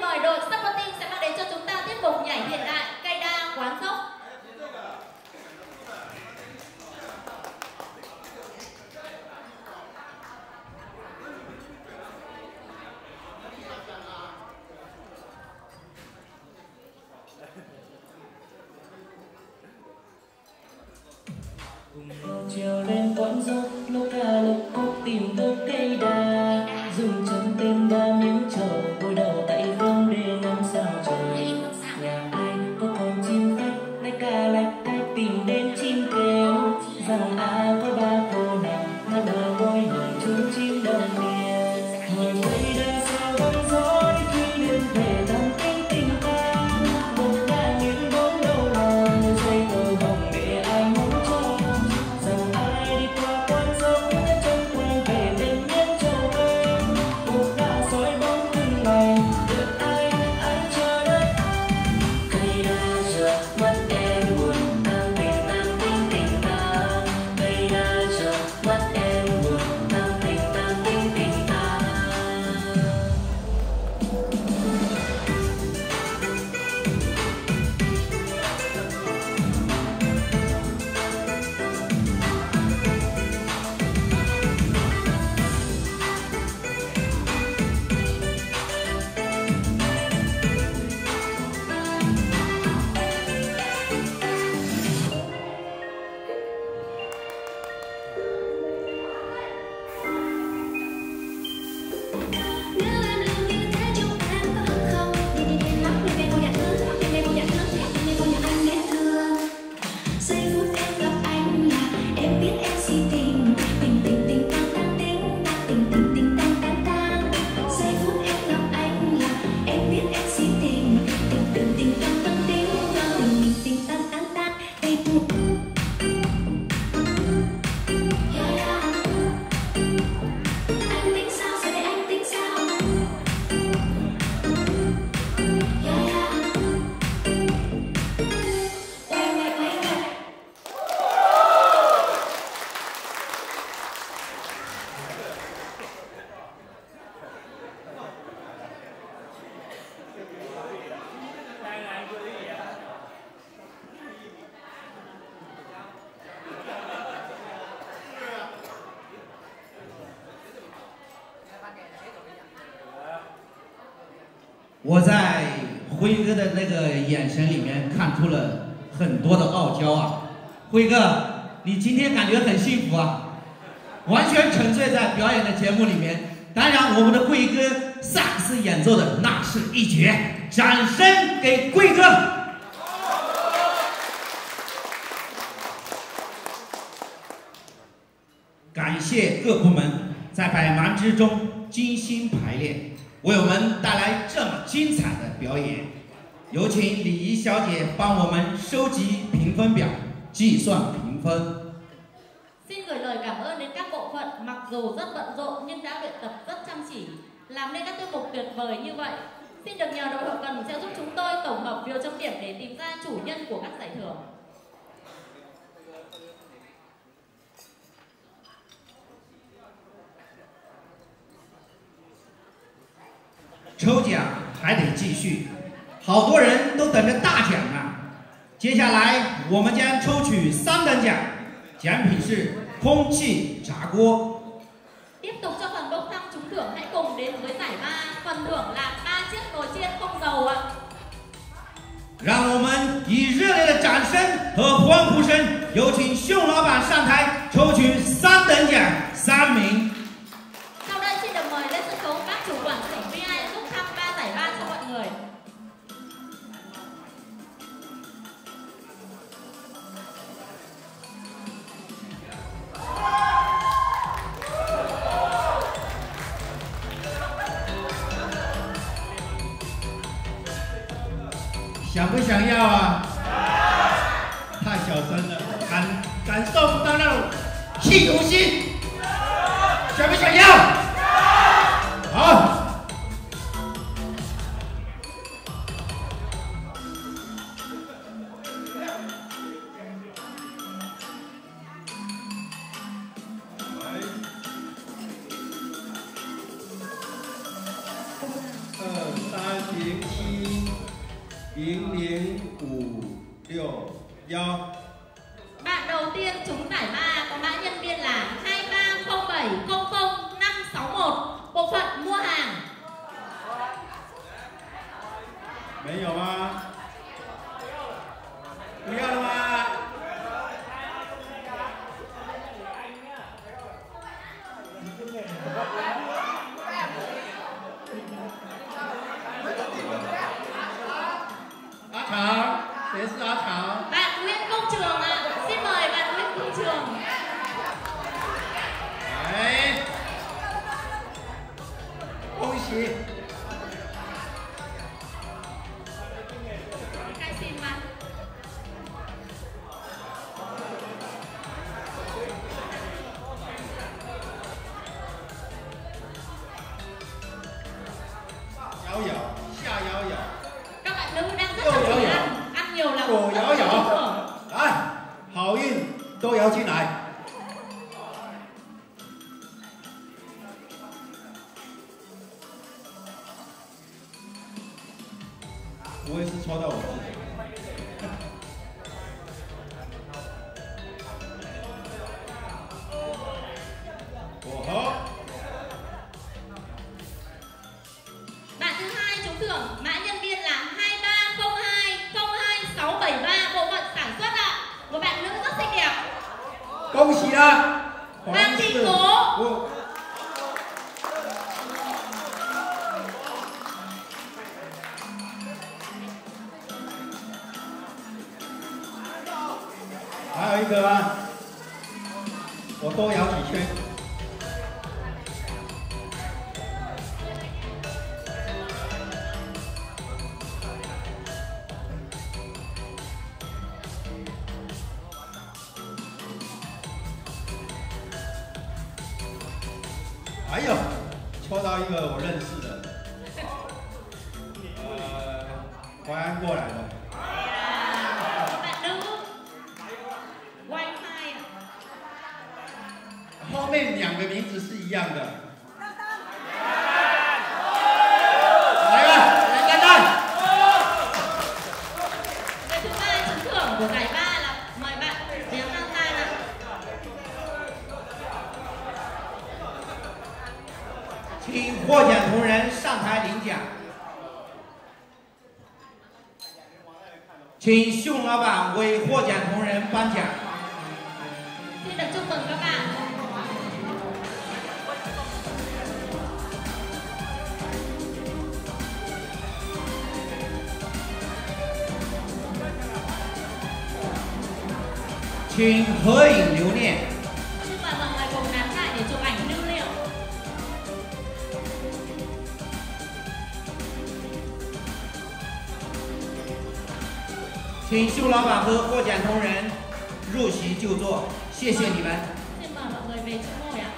vẫn gió nấu cà lộc cốc tìm gốc cây đa dùng chân tên ba miếng trầu gối đầu tay không để ngắm sao trời nhà ai có con chim khách lấy cà lạch cách tìm đến chim kêu rằng có ba cô nàng nó bờ voi hỏi chúng chim đồng điệp hồi mây đã sao vẫn dối khi đêm về thăm cánh tình ta một đàn những bóng đầu lòng dây tơ hồng để ai muốn cho rằng ai đi qua con sông đã trông quay về bên miền châu ơi một đã soi bóng từng ngày đợi ai chờ đợi cây đã rợt mất em buồn tăng tình tình ta cây đã rợt mất em buồn tăng tình ta Nếu em luôn như thế chúng ta có hận không? Đi đi lắm đừng nghe cô nhạc thương, đừng nghe cô nhạc thương, đừng nghe cô nhạc anh ghét thương. Giây phút em gặp anh là em biết em si tình, tình tình tình tăng tăng tình, tình tình tình tăng tăng tăng. Giây phút em gặp anh là em biết em si tình, tình tình tình tăng tăng tình, tình tình tình tăng tăng tăng. Đây buộc. Anh tính sao giờ đây anh tính sao? 我在辉哥的那个眼神里面看出了很多的傲娇啊，辉哥，你今天感觉很幸福啊，完全沉醉在表演的节目里面。当然，我们的辉哥萨克斯演奏的那是一绝，掌声给辉哥！感谢各部门在百忙之中精心排练。为我们带来这么精彩的表演，有请礼仪小姐帮我们收集评分表，计算评分。 Xin gửi lời cảm ơn đến các bộ phận mặc dù rất bận rộn nhưng đã luyện tập rất chăm chỉ, làm nên các tiết mục tuyệt vời như vậy. Xin được nhờ đội hậu cần sẽ giúp chúng tôi tổng hợp biểu chấm điểm để tìm ra chủ nhân của các giải thưởng. 抽奖还得继续，好多人都等着大奖呢。接下来我们将抽取3等奖，奖品是空气炸锅。 Tiếp tục cho phần bốc thăm trúng thưởng, hãy cùng đến với giải ba. Phần thưởng là 3 chiếc nồi chiên không dầu ạ. 让我们以热烈的掌声和欢呼声，有请熊老板上台抽取3等奖3名。 Sau đây xin được mời lên sân khấu các chủ quản xưởng VI giúp thăm 3 giải ba cho mọi người. Hãy 想不想要啊？太小声了，感受不到那种企图心。想不想要？好。 2010056 Bạn đầu tiên trúng giải ba có mã nhân viên là 230700561, bộ phận mua hàng. 没有吗？不要了吗？ 谁是阿长 ？Bạn Nguyễn Công Trường ạ. Xin mời bạn Nguyễn Công Trường. Đấy. 恭喜。 开心吗？ 摇摇，下摇摇。 Các bạn nữ đang rất chăm chỉ ăn nhiều lắm. 左摇摇，来，好运都摇进来。不会是抽到我自己？我好。 Bạn thứ hai trúng thưởng mã nhân viên là 23020263 bộ phận sản xuất ạ. Một bạn nữ rất xinh đẹp. 恭喜啦！ Hoàng Thị Cố. 还有一个啊，我多摇几圈。哎呦，抽到一个我认识的，淮安过来的。 Bạn nữ Wi-Fi ạ. 后面两个名字是一样的。来吧，来干蛋！ Cái thứ ba trúng thưởng của giải ba là mời bạn đến tham gia ạ. 请获奖同仁上台领奖。请熊老板为获奖同仁颁奖。 Xin được chúc mừng các bạn. 请合影留念。 Xin mời mọi người cùng nắm lại để chụp ảnh lưu niệm. 请熊老板和获奖同仁入席就座，谢谢你们。 Xin mời mọi người về chỗ ngồi ạ.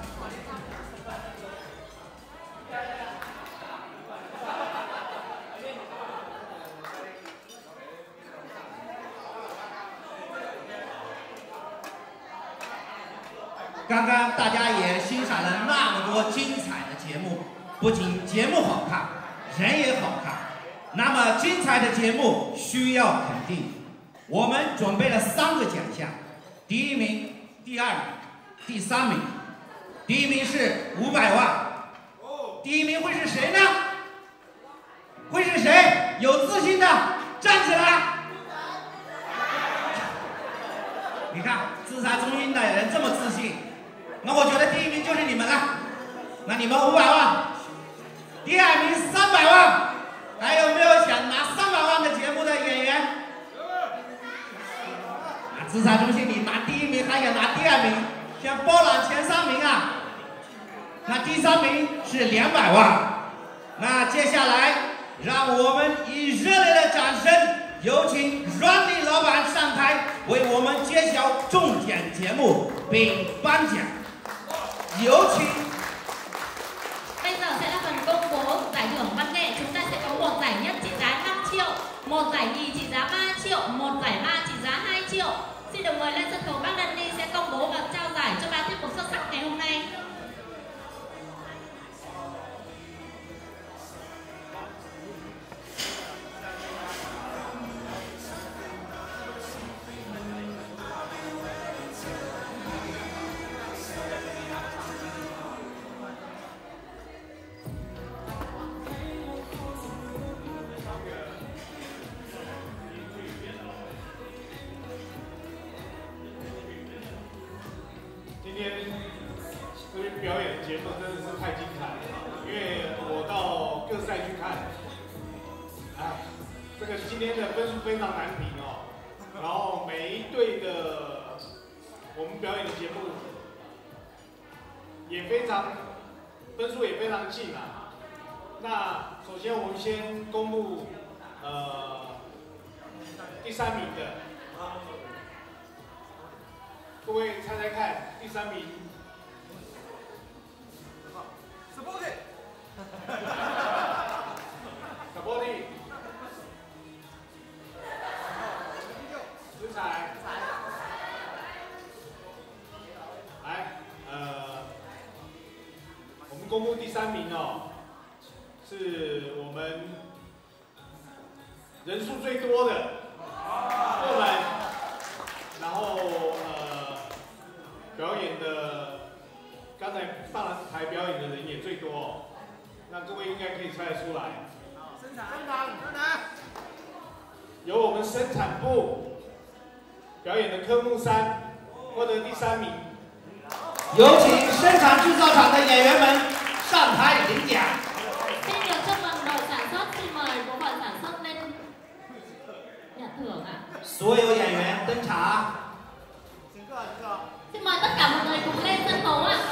刚刚大家也欣赏了那么多精彩的节目，不仅节目好看，人也好看。那么精彩的节目需要肯定，我们准备了3个奖项，第1名、第2名、第3名。第1名是500万，第1名会是谁呢？会是谁？有自信的站起来！你看，制裁中心的人这么自信。 那我觉得第1名就是你们了，那你们500万，第2名300万，还有没有想拿300万的节目的演员？啊，制裁中心你拿第1名，还想拿第2名，想包揽前3名啊？那第3名是200万。那接下来，让我们以热烈的掌声，有请阮丽老板上台为我们揭晓中奖节目并颁奖。 有请。 Bây giờ sẽ là phần công bố giải thưởng văn nghệ. Chúng ta sẽ có một giải nhất trị giá 5 triệu, một giải nhì trị giá 3 triệu, một giải ba trị giá 2 triệu. Xin được mời lên sân khấu bác Danny sẽ công bố và trao giải cho 3 tiết mục xuất sắc ngày hôm nay. 今天的分数非常难评哦，然后每一队的我们表演的节目也非常分数也非常近啊。那首先我们先公布第3名的，各位猜猜看，第3名。Supporting。石彩。来，我们公布第3名哦，是我们人数最多的部门，然后表演的，刚才上台表演的人也最多哦。那各位应该可以猜得出来，生产，由我们生产部表演的科目3获得第3名。 有请生产制造厂的演员们上台领奖。 Xin được chúc mừng đội sản xuất, xin mời bộ phận sản xuất lên nhận thưởng ạ. 所有演员登场。 Xin mời tất cả mọi người cùng lên sân khấu ạ.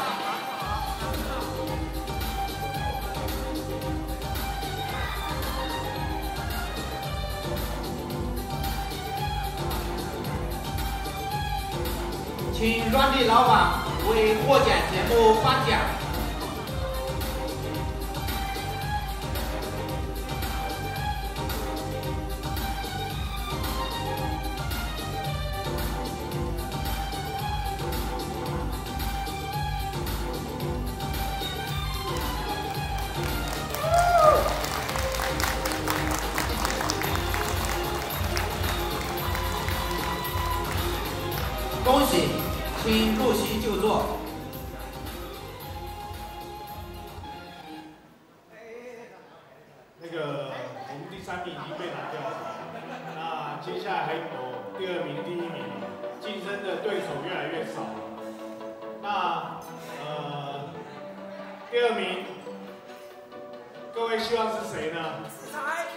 请软体老板为获奖节目颁奖。恭喜，请入席就坐。 那个，我们第3名已经被拿掉了，那接下来还有第2名、第1名，竞争的对手越来越少。那第2名，各位希望是谁呢？石彩。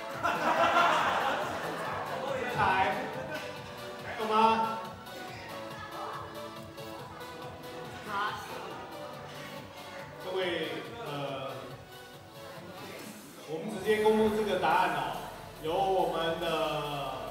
石彩，还有吗？各位，我们直接公布这个答案哦，由我们的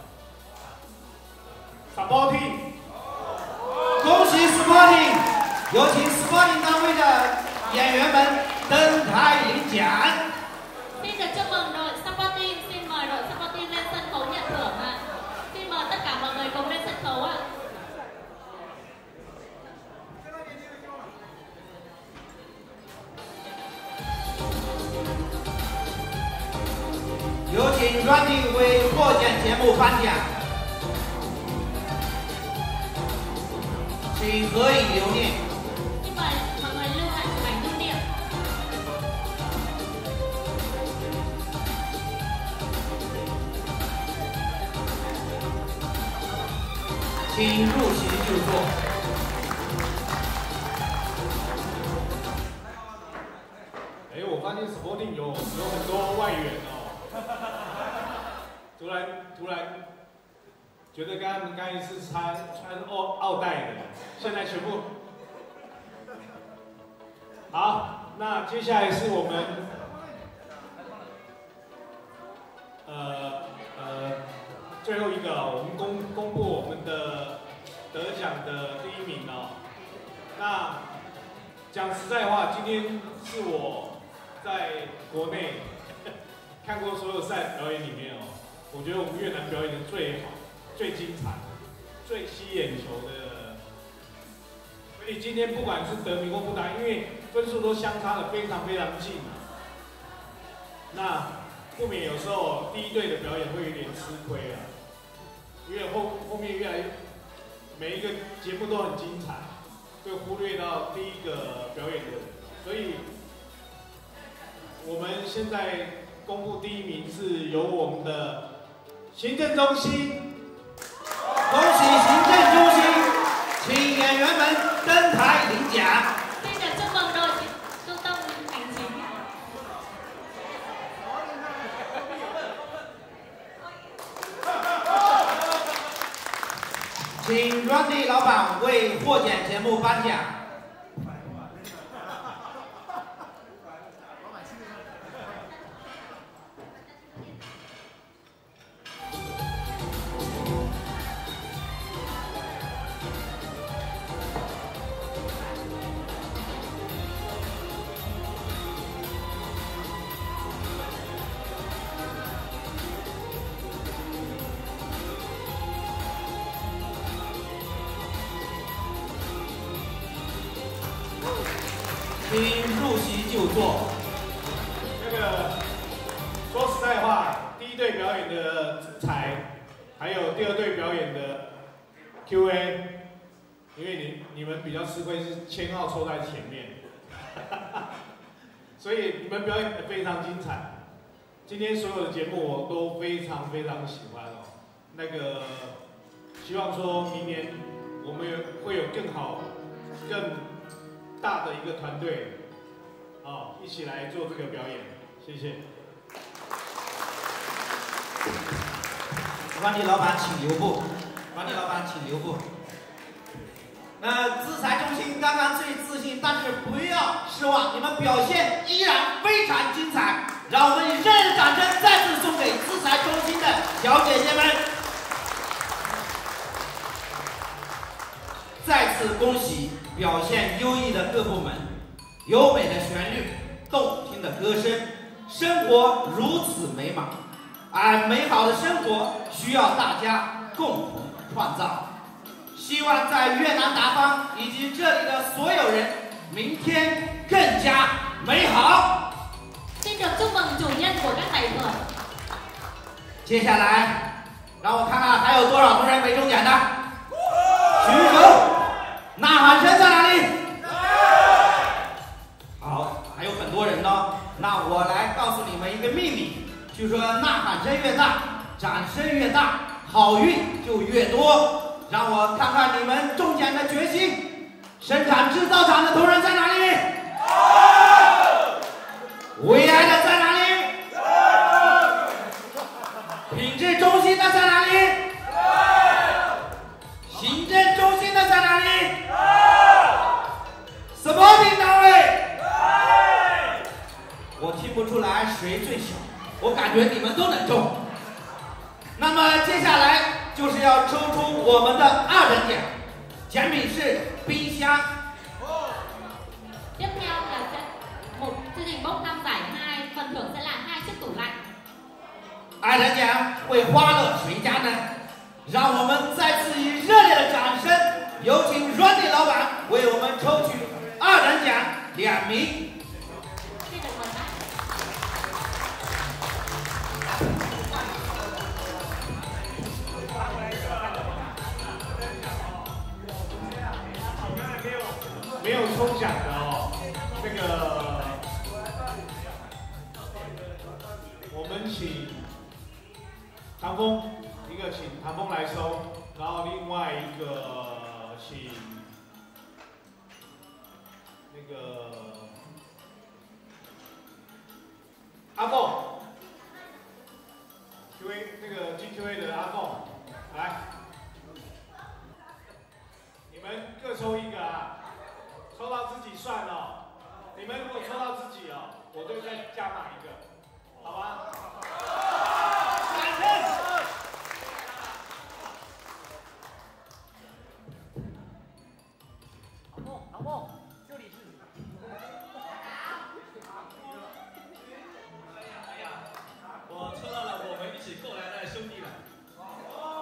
Supporting， 恭喜 Supporting， 有请 Supporting 单位的演员们登台领奖。 Xin được chúc mừng đội Supporting, xin mời đội Supporting lên sân khấu nhận thưởng ạ. Xin mời tất cả mọi người cùng lên sân khấu ạ. 有请软体为获奖节目颁奖，请合影留念。 Xin mời mọi người lưu lại chụp ảnh lưu niệm. 请入席就坐。 我发现 Sporting 有很多外援哦。突然觉得他们刚才是穿奥黛的，现在全部好。那接下来是我们最后一个，我们公布我们的得奖的第1名哦。那讲实在话，今天是我在国内看过所有赛表演里面哦，我觉得我们越南表演的最好、最精彩、最吸眼球的。所以今天不管是得名或不得，因为分数都相差的非常非常近，那不免有时候第一队的表演会有点吃亏啊，因为后面越来越每一个节目都很精彩，会忽略到第一个表演的人，所以我们现在公布第1名是由我们的行政中心， 恭喜行政中心，请演员们登台领奖。 Xin được chúc mừng đội trung tâm hành chính. 好， 请软体老板为获奖节目颁奖。请入席就座。 那个说实在话，第一队表演的主才，还有第二队表演的 QA， 因为你们比较吃亏是签号抽在前面，所以你们表演的非常精彩。今天所有的节目我都非常非常喜欢哦。那个希望说明年我们会有更好、更大的一个团队，一起来做这个表演，谢谢。 管理老板请留步，管理老板请留步。资财中心刚刚最自信，但是不要失望，你们表现依然非常精彩。让我们以热烈掌声再次送给资财中心的小姐姐们。再次恭喜表现优异的各部门，优美的旋律，动听的歌声，生活如此美满，而美好的生活需要大家共同创造。希望在越南达芳以及这里的所有人，明天更加美好。 Xin được chúc mừng chủ nhân của các giải thưởng。 接下来，让我看看还有多少同仁没中奖的，举手。呐喊声在哪里？好，还有很多人呢。那我来告诉你们一个秘密，据说呐喊声越大，掌声越大，好运就越多。让我看看你们中奖的决心。生产制造厂的同仁在哪里？为爱的在哪里？品质中心的在哪里？行政中心的在哪里？什么单位？我听不出来谁最小，我感觉你们都能中。那么接下来就是要抽出我们的2等奖，奖品是冰箱。 Tiếp theo là một chương trình bốc thăm giải 2， phần thưởng sẽ là 2 chiếc tủ lạnh。 2等奖会花乐谁家呢？让我们再次以热烈的掌声，有请软体老板为我们抽取2等奖2名。 没有抽奖的哦，那个我们请唐峰，一个请唐峰来收，然后另外一个请那个阿凤 ，QA 那个进 QA 的阿凤，来，你们各抽一个啊。抽到自己算哦，你们如果抽到自己哦，我就再加码一个，好吧？掌声！ 老孟，这里是。 我抽到了我们一起过来的兄弟了。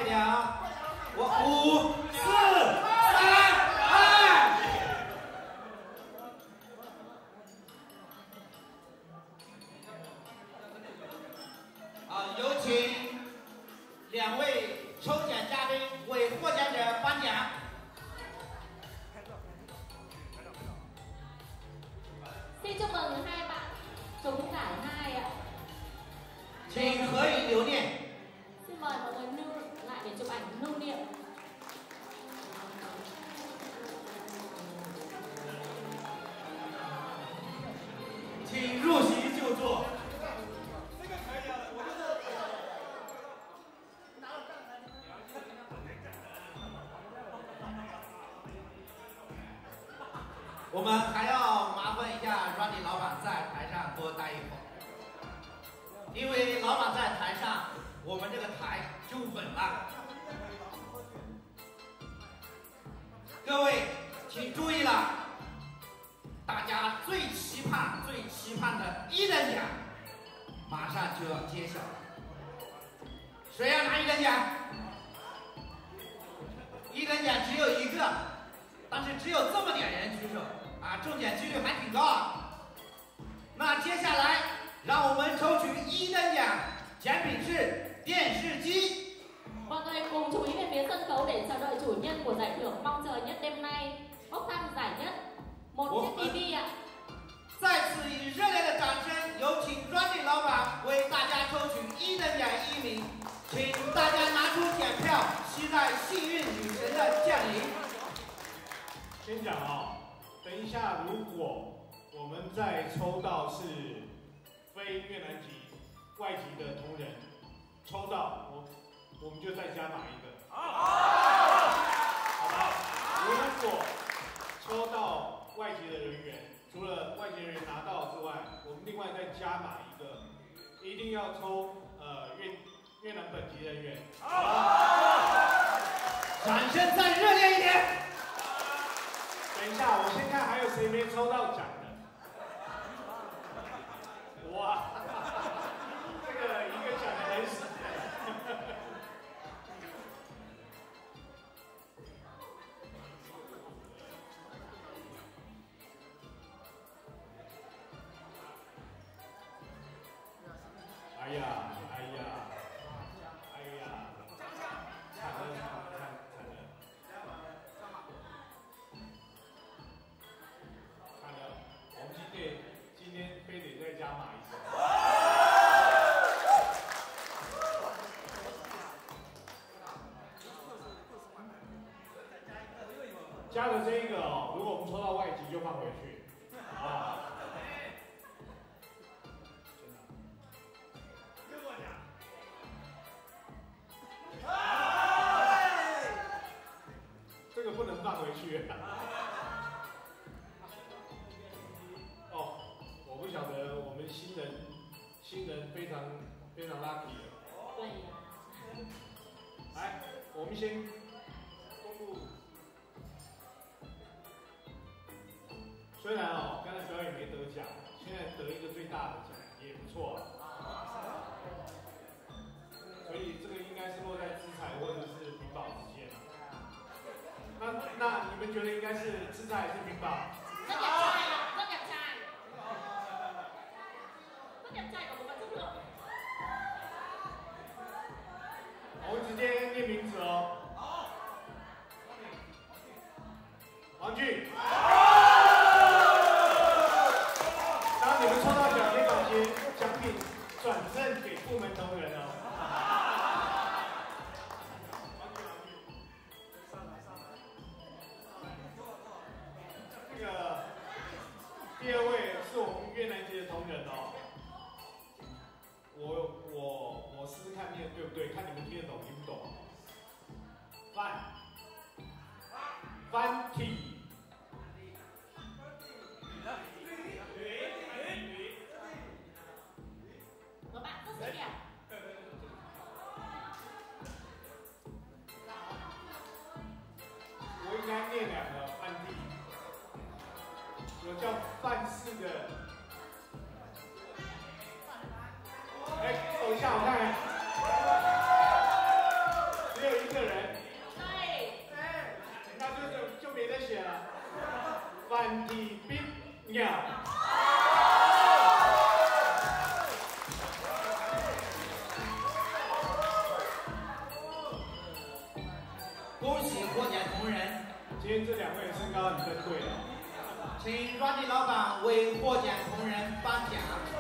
点啊！我5、4、3、2。好，有请2位抽奖嘉宾为获奖者颁奖。 Xin chúc mừng hai bạn trúng giải 2 ạ. 请合影留念。 Xin mời mọi người lưu lại để chụp ảnh lưu niệm. 请入席就坐。 这个可以啊，我就是拿了账单。 我们还要麻烦一下 Randy 老板在台上多待一会儿，因为老板在台上，我们这个台就稳了。各位请注意了，大家最期盼的1等奖马上就要揭晓了。谁要拿1等奖？1等奖只有1个，但是只有这么点人举手啊，中奖几率还挺高啊。那接下来让我们抽取1等奖，奖品是电视机。 Mọi người cùng chú ý về phía sân khấu để chờ đợi chủ nhân của giải thưởng mong chờ nhất đêm nay. Bốc thăm giải nhất, một chiếc TV ạ. 再次以热烈的掌声，有请专利老板为大家抽取1等奖1名，请大家拿出检票，期待幸运女神的降临。 先讲哦，等一下，如果我们再抽到是非越南籍、外籍的同仁，抽到我们就再加码1个。好吧。如果抽到外籍的人员，除了外籍人员拿到之外，我们另外再加码1个，一定要抽越南本籍人员。 掌声再热烈一点。 等一下，我先看还有谁没抽到奖的。哇，这个一个奖的很少。哎呀，哎呀，哎呀，惨了，我们今天非得再加码1个。加的这一个哦，如果我们抽到外籍就放回去，啊。这个不能放回去。哦，我不晓得我们新人非常 lucky 了。 对呀。 来，我们先公布。虽然哦，刚才表演没得奖，现在得一个最大的奖也不错啊。所以这个应该是落在资彩或者是屏保之间。那你们觉得应该是资彩还是屏保？ rất đẹp trai ạ, rất đẹp trai. Rất đẹp trai của một bạn chất lượng. 我们直接念名字哦。王俊。当你们抽到奖，先把奖品转赠给部门同仁哦。这个第2位是我们越南籍的同仁哦。我试试看念对不对，看你们听得懂听不懂。繁体。 Các bạn rất xinh đẹp. 我应该念2个繁体，有叫范式的。哎，等一下，我看看，只有1 贵了。 请软体老板为获奖同仁颁奖。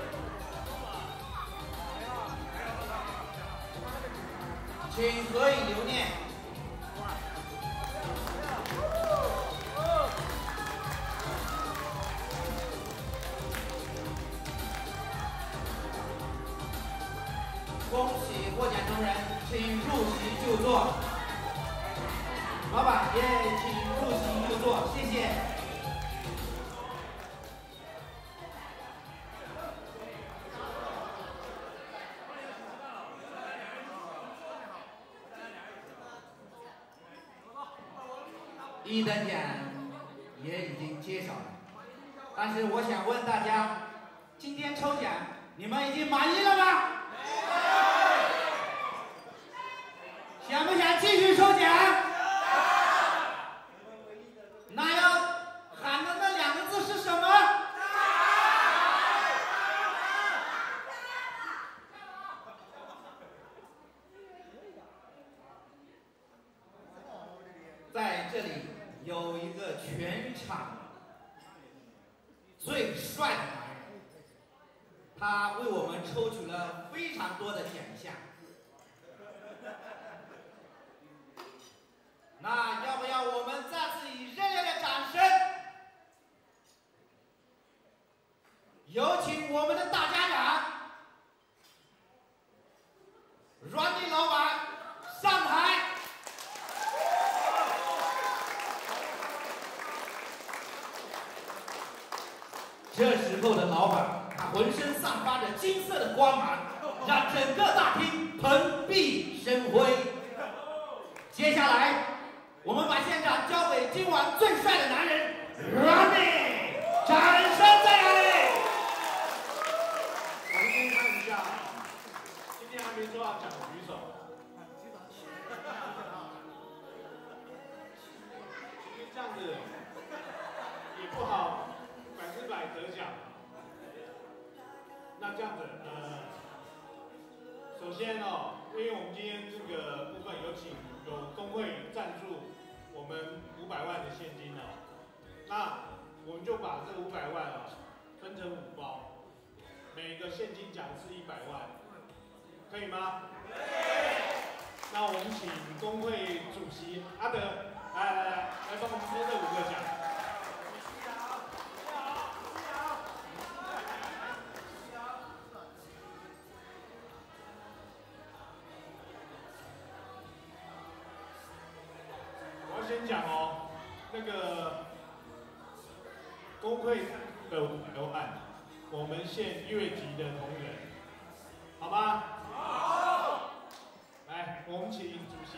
请合影留念。恭喜获奖同仁，请入席就座。老板也请入席就座，谢谢。一等奖也已经揭晓了，但是我想问大家，今天抽奖你们已经满意了吗？想不想继续抽奖？那要喊的那2个字是什么？在这里有一个全场最帅的男人，他为我们抽取了非常多的奖项。那要不要我们再次以热烈的掌声，有请我们的大家长软体老板上台。这时候的老板，他浑身散发着金色的光芒，让整个大厅蓬荜生辉。接下来，我们把现场交给今晚最帅的男人 Ronnie， 掌声在哪里？ 我们先看一下，今天还没抽到奖的举手。其实这样子也不好100%得奖。那这样子，首先哦，因为我们今天这个部分有工会赞助我们500万的现金哦，那我们就把这500万啊分成5包，每个现金奖是100万，可以吗？可以。那我们请工会主席阿德来帮我们抽这5个奖。先讲哦，那个工会的500万，我们限越级的同仁，好吗？好。来，我们请主席。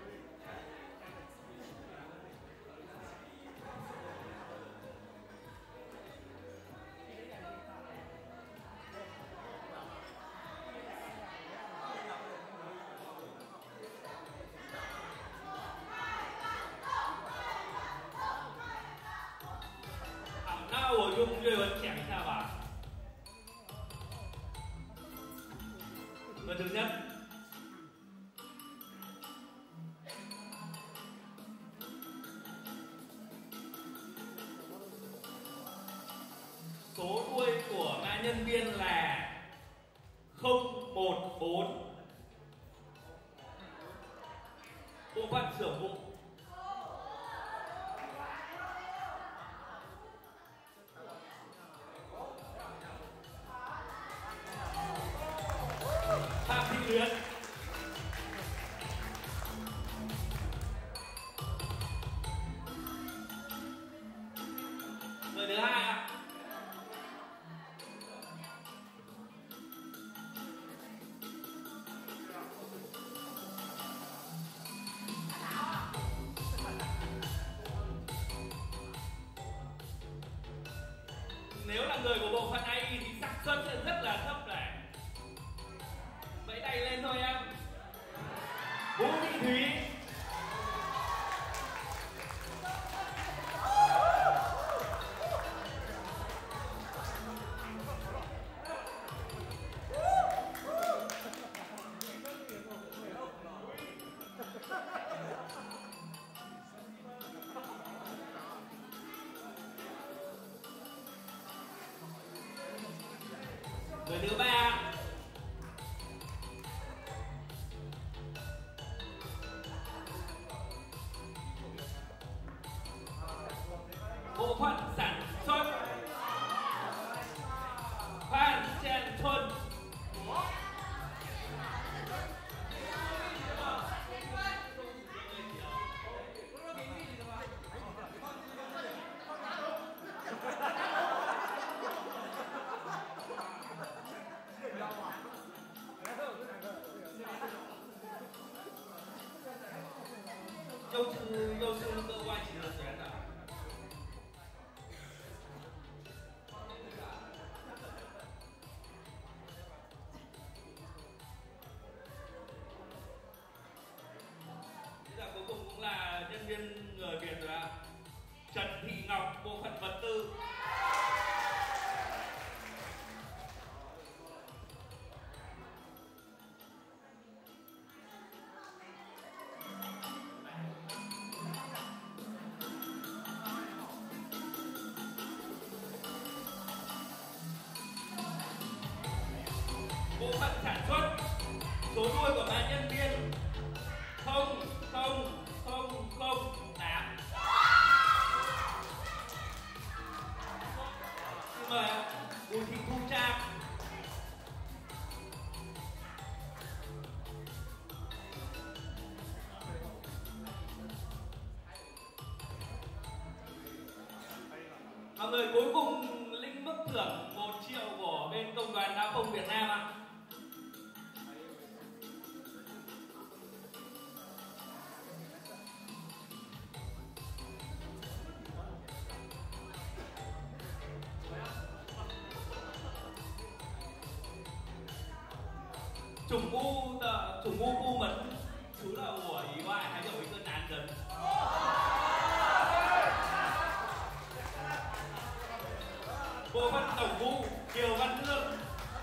我用粤文讲一下吧。Thứ nhất, số đuôi của nhân viên là 014. Bộ phận xưởng vụ. Phạm Thị Luyến. Người thứ hai ạ. Nếu là người của bộ phận AI thì xác suất sẽ rất là thấp này. Vẫy tay lên thôi em. Vũ Thị Thúy. Người thứ ba. Bộ phận sản xuất. Phan Trần Thuần.又是那个外籍的学长。Thế là cuối cùng cũng là nhân viên người Việt rồi ạ. Trần Thị Ngọc, bộ phận vật tư. Bộ phận sản xuất, số đuôi của ba nhân viên 00008. Xin mời Bùi Thị Thu Trang. Mọi người, cuối cùng lĩnh mức thưởng 1 triệu của bên Công đoàn Đá Phong Việt Nam ạ. Chủng u bu mẫn除了我以外，还有一个男人。bộ phận tổng vụ Kiều Văn Thương.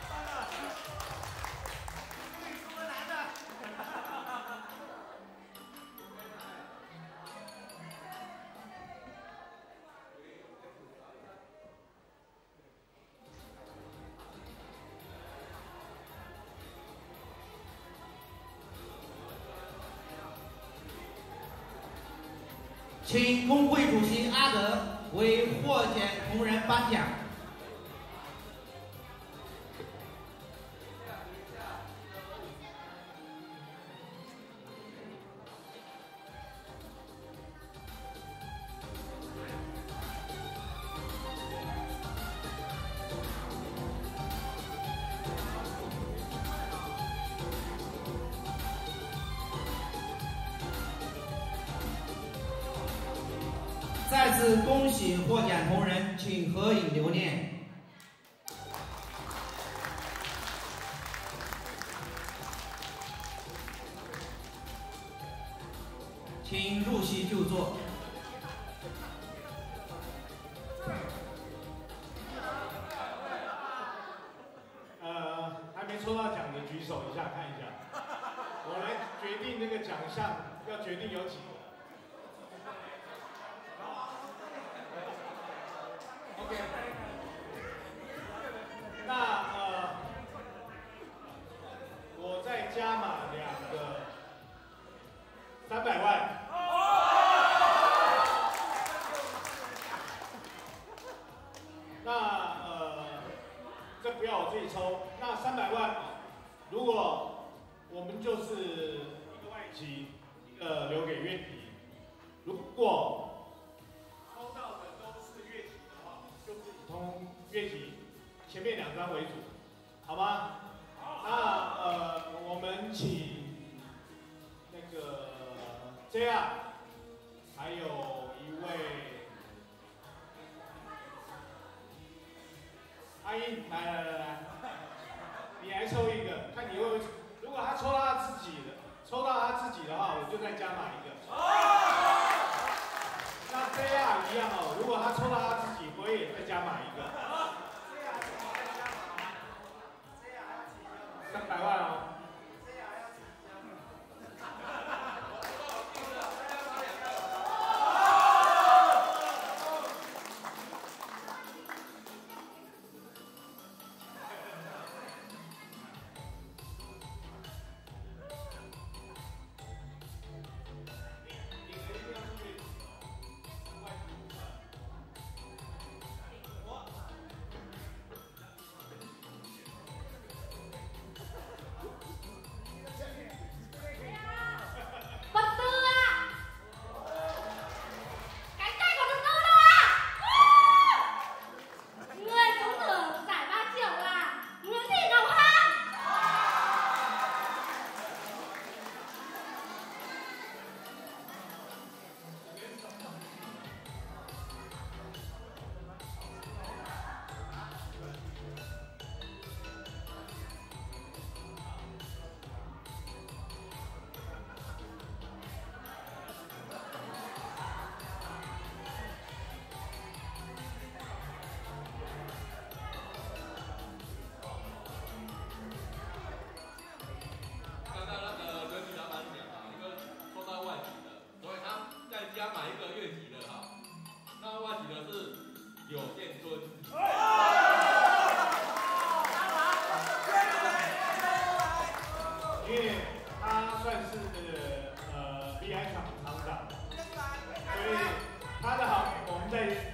请工会主席阿德为获奖同仁颁奖。再次恭喜获奖同仁，请合影留念。请入席就坐。 还没抽到奖的举手一下，看一下。我来决定那个奖项，要决定有几个。 OK， 那我再加码2个300万。那这不要我自己抽。那300万，如果我们就是一个外籍，一个留给乐迪。如果抽到的都是乐籍的话，就是以通乐籍前面2张为主，好吗？好。那我们请那个 JR， 还有一位阿英，来，你来抽一个，看你会不会。如果他抽到他自己的话，我就再加码一个。那 JR 一样哦，如果他抽到他自己，我也再加码一个。300万哦。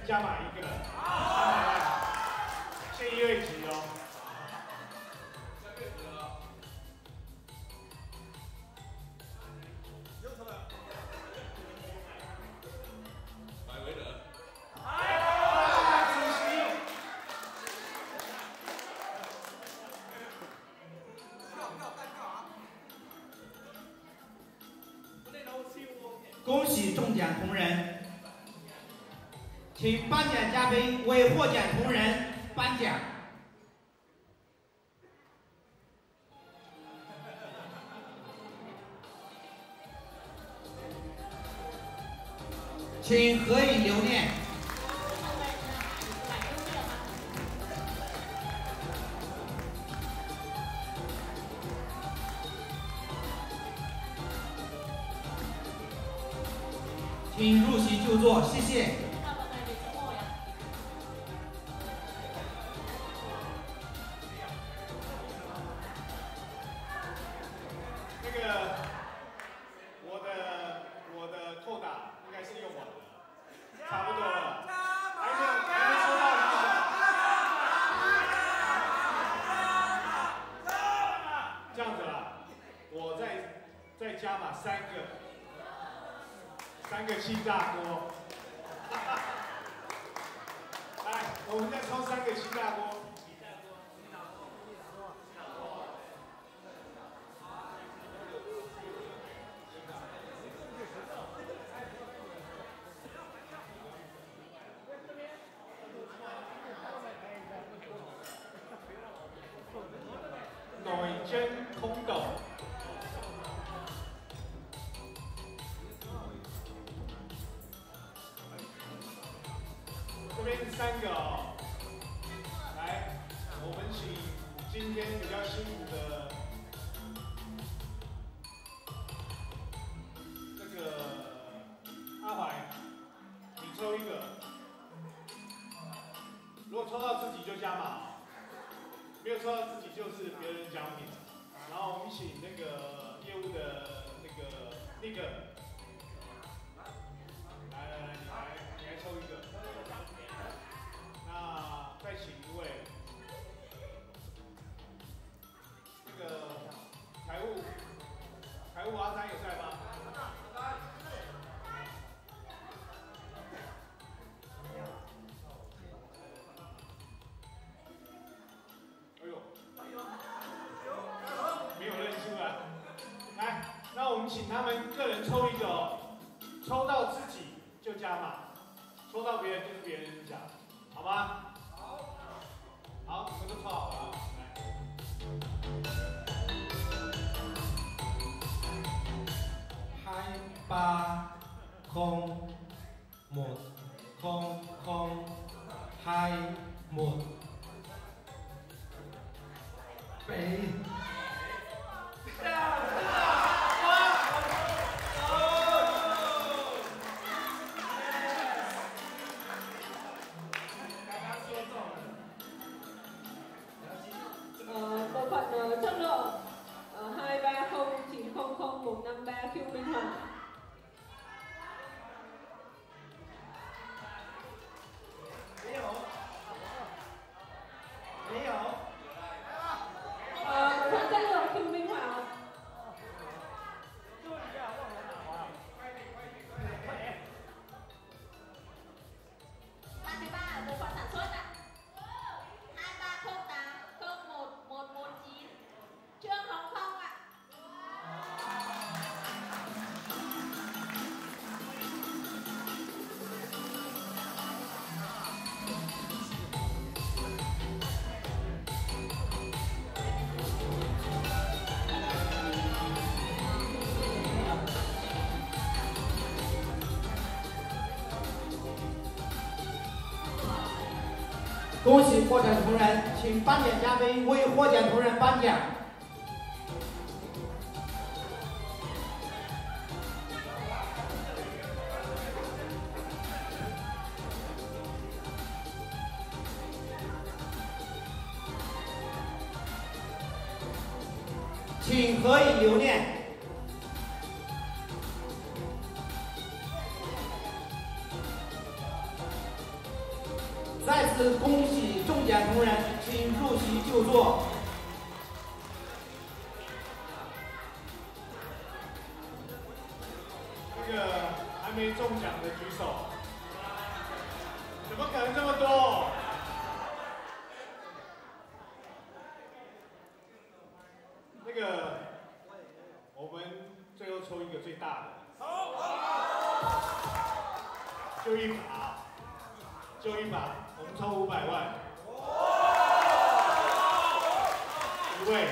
加码1个，先1位级哦。 买回人。 恭喜中奖同仁，请颁奖嘉宾为获奖同仁颁奖。请合影留念。请入席就坐，谢谢。 那个，我的扣打应该是用完了，差不多了，还没收到一个。这样子啦，我再加码3个气炸锅。来，我们再抽3个气炸锅。内蒸空豆。这边3个哦，来，我们请今天比较辛苦的那个阿怀，你抽1个，如果抽到自己就加码，没有抽到自己就是别人奖品。然后我们请那个业务的那个，来，你来抽1个。那再请1位，那个财务阿三有在吗？哎呦，没有认出来。来，那我们请他们个人抽1个哦，抽到自己就加码，抽到别人就是别人奖。好吗？好，你们都抽好了，来。 2、8、0、1、0、0、2、1。北。 bộ phận chất lượng 230900153 Khiêu Minh Hoàng. Bộ phận chất lượng Khiêu Minh Hoàng. Bạn thứ 3 ở bộ phận sản xuất ạ. 2308011119 Trương Hồng Không ạ. 恭喜获奖同仁，请颁奖嘉宾为获奖同仁颁奖。请合影留念。 再次恭喜中奖同仁，请入席就座。 那个还没中奖的举手，怎么可能这么多？那个，我们最后抽一个最大的，就一把，就一把，我们抽500万，一位。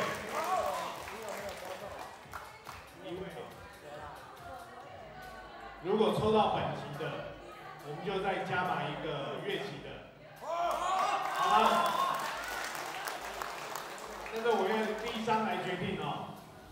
如果抽到本级的，我们就再加码一个越级的，好吗？但是我用第一张来决定哦。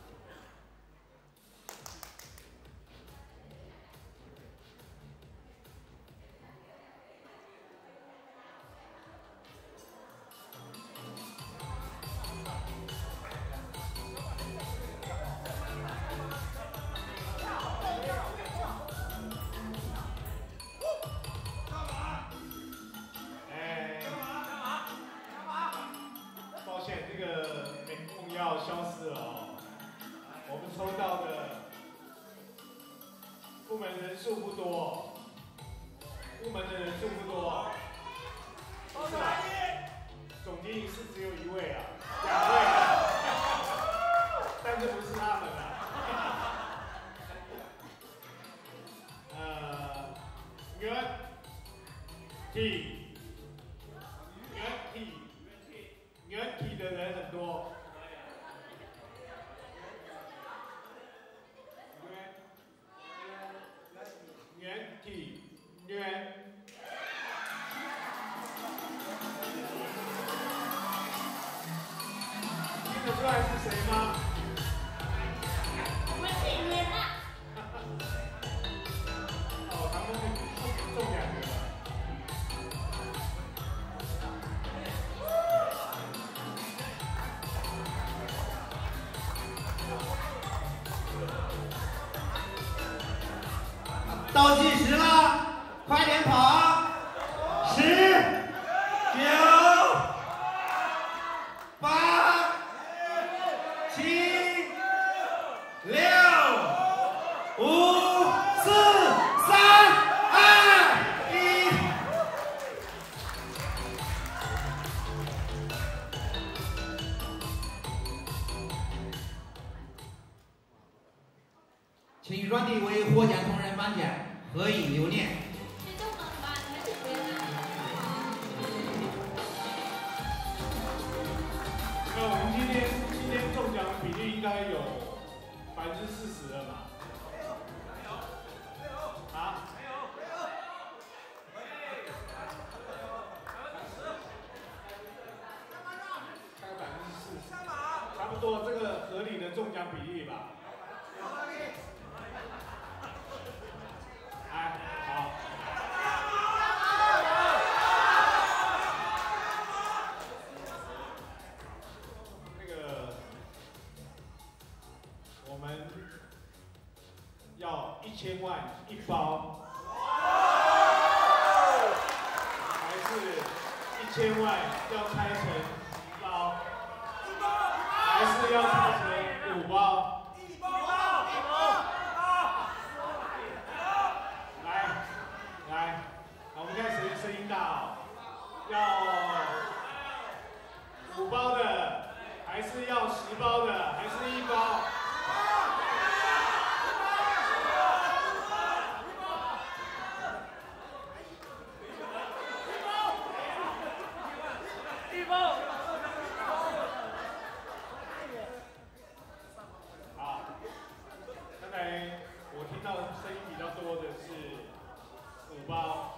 倒计时了，快点跑！10、9、8、7、6、5、4、3、2、1。请软体为获奖同仁颁奖，合影留念。 那我们今天中奖比例应该有40%了嘛？啊？大概40%，差不多这个合理的中奖比例吧。哎，好。那个，我们要1000万一包，还是1000万要拆成10包，还是要拆成5包？来，我们看谁的声音大哦。要5包的，还是要10包的，还是1包？好，刚才我听到声音比较多的是5包。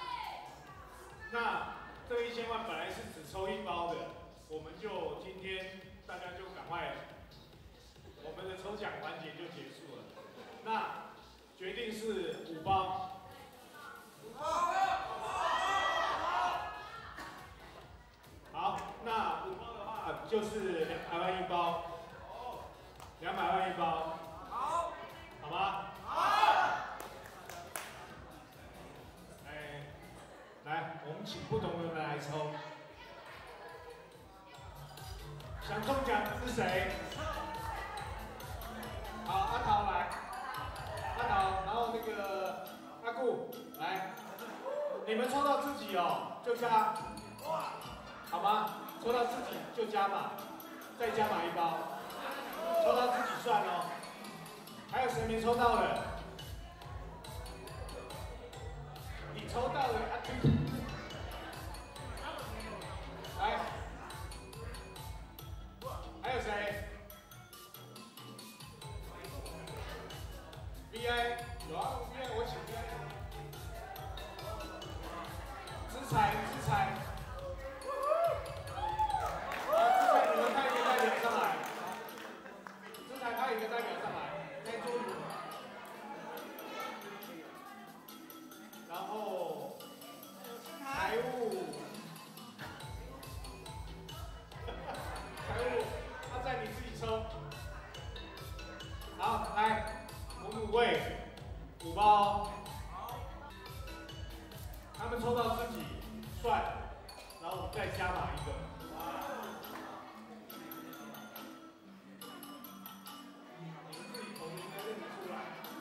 那这个1000万本来是只抽1包的，我们就今天大家就赶快，我们的抽奖环节就结束了。那决定是5包。好，那5包的话就是200万1包，200万1包，好吗？来，我们请不同的人来抽。想中奖的是谁？好，阿桃来，阿桃，然后那个阿顾来，你们抽到自己哦，就加，好吗？抽到自己就加码，再加码1包，抽到自己算哦。还有谁没抽到的？你抽到了，阿顾，来。 还有谁 ？VI 有啊 ，VI 我请 VI。资财，资财，资财你们派一个代表上来，资财派一个代表上来，在桌子。然后财务，财务。 他在你自己抽，好，来，我们5位5包，他们抽到自己算，然后我们再加码1个。你们自己投的应该认得出来。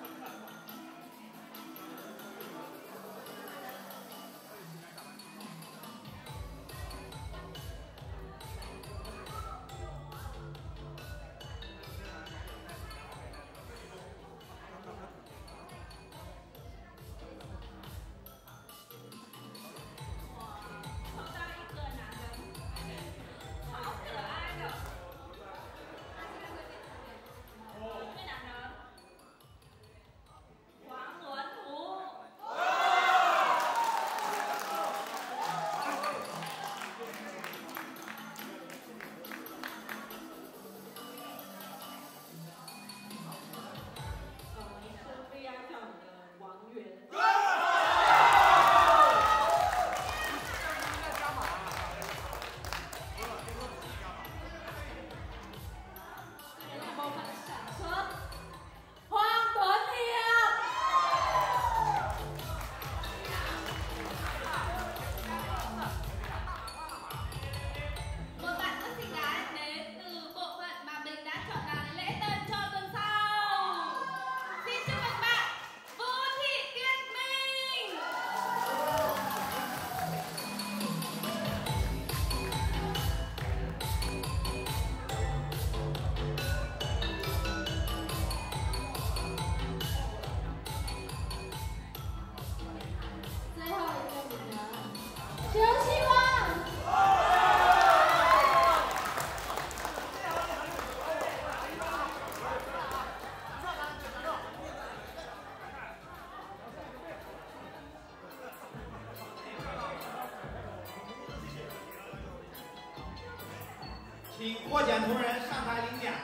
请获奖同仁上台领奖。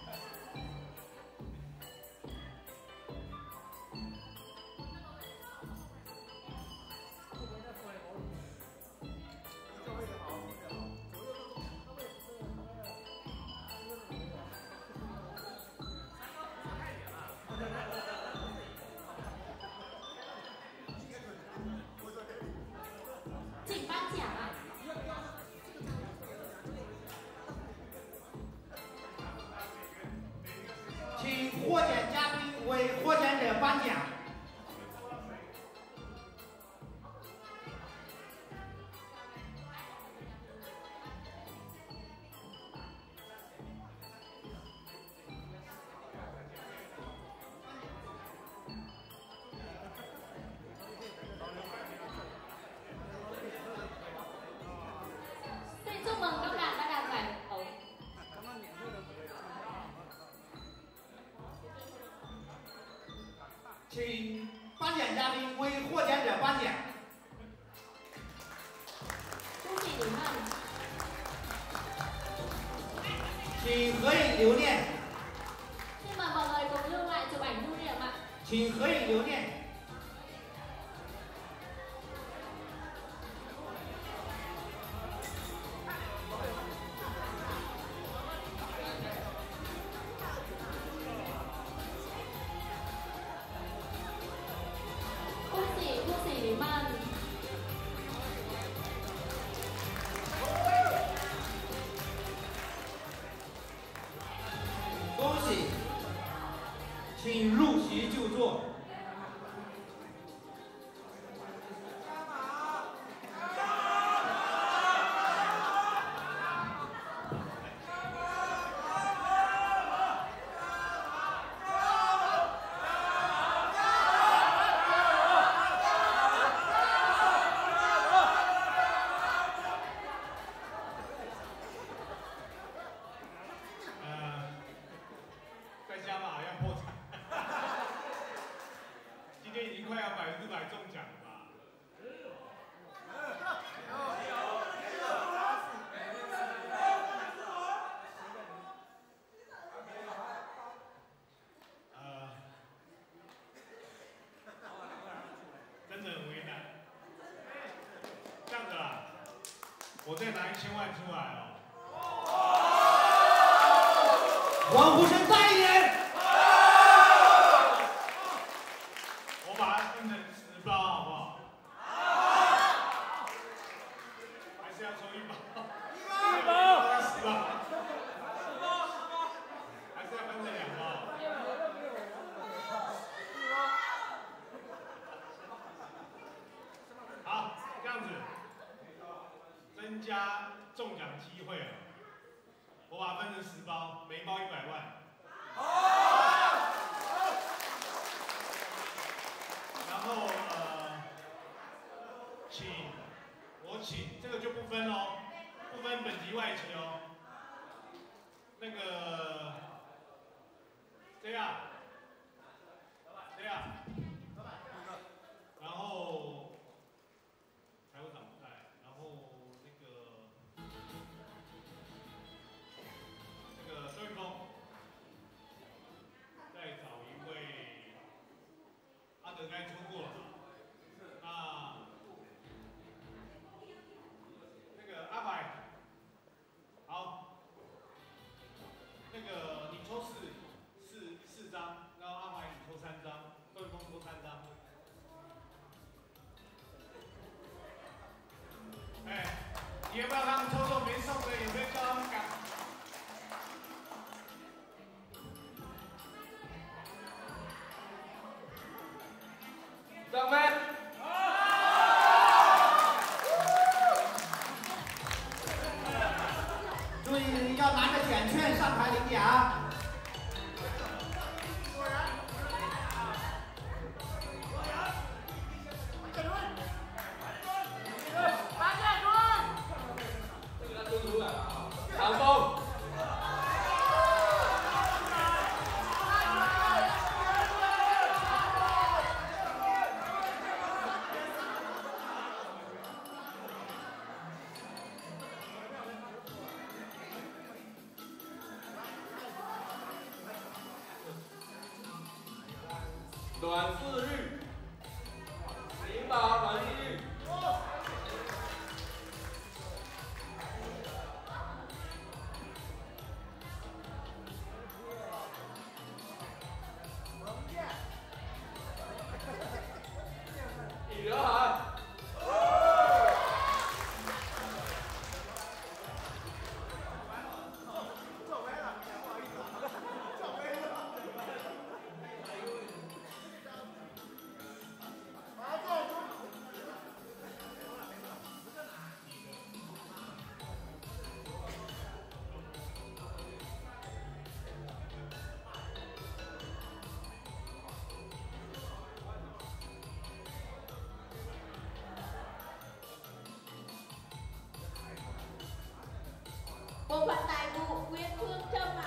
请颁奖。 请获奖嘉宾为获奖者颁奖。 Xin chúc mừng các bạn đã đạt giải ống. 请颁奖嘉宾为获奖者颁奖。 恭喜你们！ 请合影留念。 Xin mời mọi người cùng lưu lại chụp ảnh lưu niệm ạ. 请合影留念。 恭喜你们！ 入席就坐。 我再拿1000万出来哦。 王虎生大一点。 我把它分成10包，好不好？还是要抽1包？1包，10包。还是要分成2包。好，这样子。增加中奖机会了，我把它分成10包，每包100万。然后请这个就不分哦，不分本级外籍哦。那个这样，然后财务长不在，然后。周云峰，再找一位，阿德该抽过了嘛？那个阿白，好，那个你抽四张，然后阿白你抽3张，周云峰抽3张。哎，你要不要让他们抽中没送的？有没有叫他们赶？ 上麦。 注意要拿着奖券上台领奖。 长风。阮世玉，领导阮世玉。李德涵。 Bộ phận tài vụ Nguyễn Phương Trâm ạ.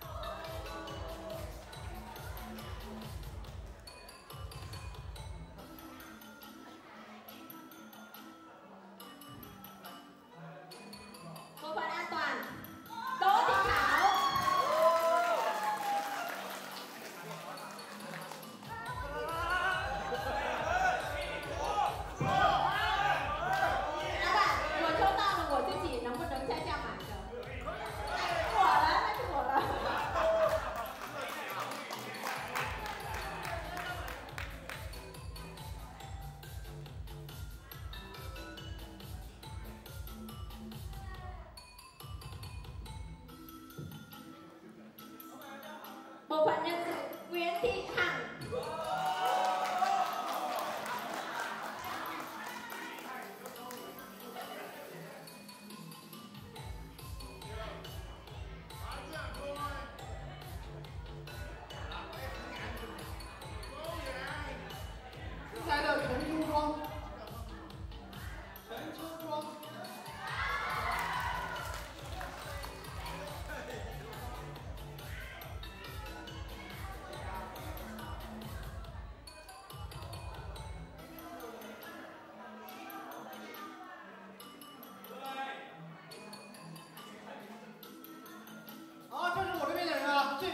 Bộ phận an toàn Đỗ Thị Thảo. Các bạn, của châu ta là của chương trình nó một đấng trai trang mảnh rồi. 我了，那是我了。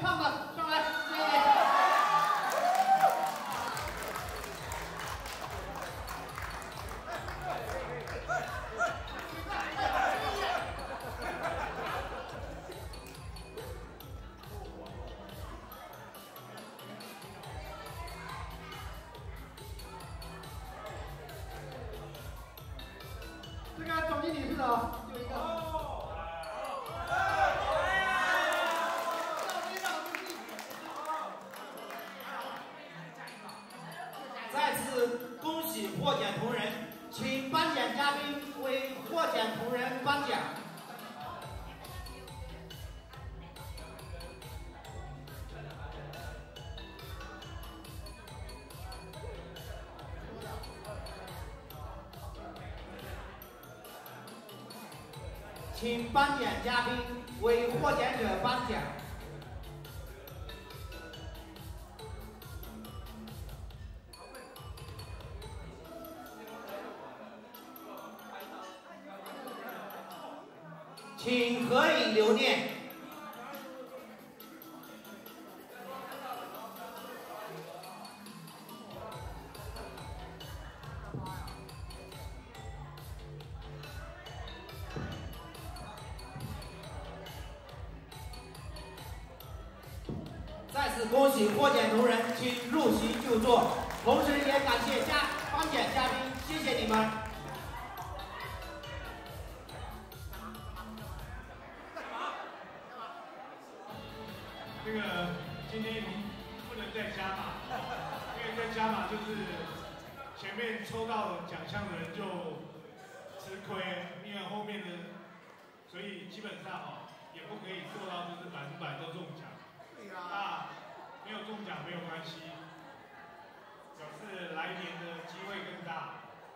胖子上来，谢谢。这个总经理是的，有一个。 再次恭喜获奖同仁，请颁奖嘉宾为获奖同仁颁奖。请颁奖嘉宾为获奖者颁奖。 请合影留念。再次恭喜获奖同仁，请入席就座。同时也感谢颁奖嘉宾，谢谢你们。 这个今天不能再加码，因为再加码就是前面抽到奖项的人就吃亏，因为后面的，所以基本上也不可以做到就是100%都中奖。那没有中奖没有关系，表示来年的机会更大。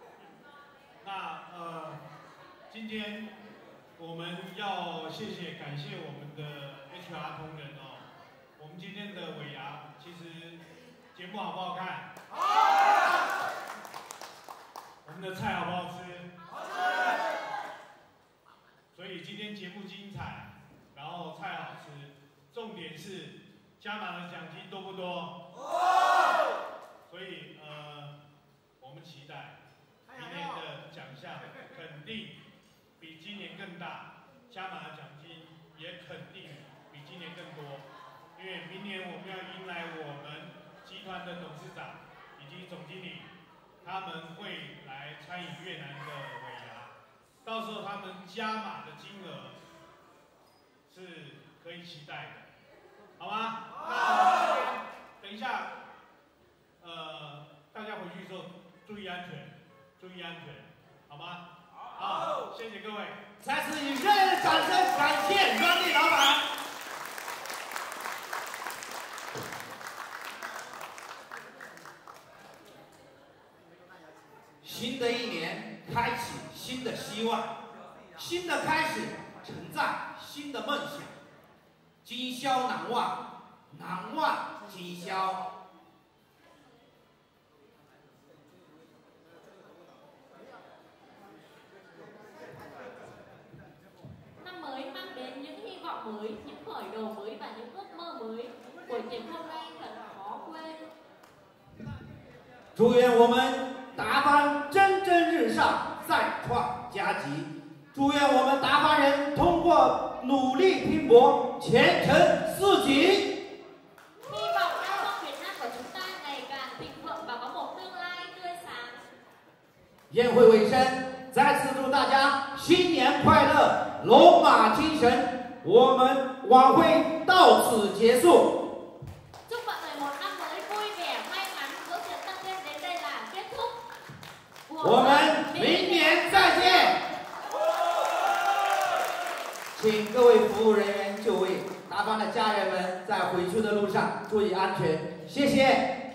那今天我们要感谢我们的 HR 同仁哦。 我们今天的尾牙，其实节目好不好看？好。我们的菜好不好吃？好吃。所以今天节目精彩，然后菜好吃，重点是加码的奖金多不多？多。所以我们期待明年的奖项肯定比今年更大，加码的奖金也肯定比今年更多。 因为明年我们要迎来我们集团的董事长以及总经理，他们会来参与越南的尾牙，到时候他们加码的金额是可以期待的，好吗？那等一下，大家回去的时候注意安全，注意安全，好吗？好，谢谢各位。 再次以热烈的掌声感谢专利老板。 新的一年开启新的希望，新的开始承载新的梦想，今宵难忘，难忘今宵。 Năm mới mang đến những hy vọng mới, những khởi đầu mới và những ước mơ mới. Buổi tiệc hôm nay thật khó quên. 祝愿我们达方蒸蒸日上，再创佳绩。祝愿我们达方人通过努力拼搏，前程似锦。 Hy vọng Đa Phong Việt Nam của chúng ta ngày càng thịnh vượng và có một tương lai tươi sáng. 宴会尾声，再次祝大家新年快乐，龙马精神。我们晚会到此结束。 Chúc mọi người một năm mới vui vẻ, may mắn. Bữa tiệc tăng thêm đến đây là kết thúc. 我们明年再见。请各位服务人员就位，达方的家人们在回去的路上注意安全，谢谢。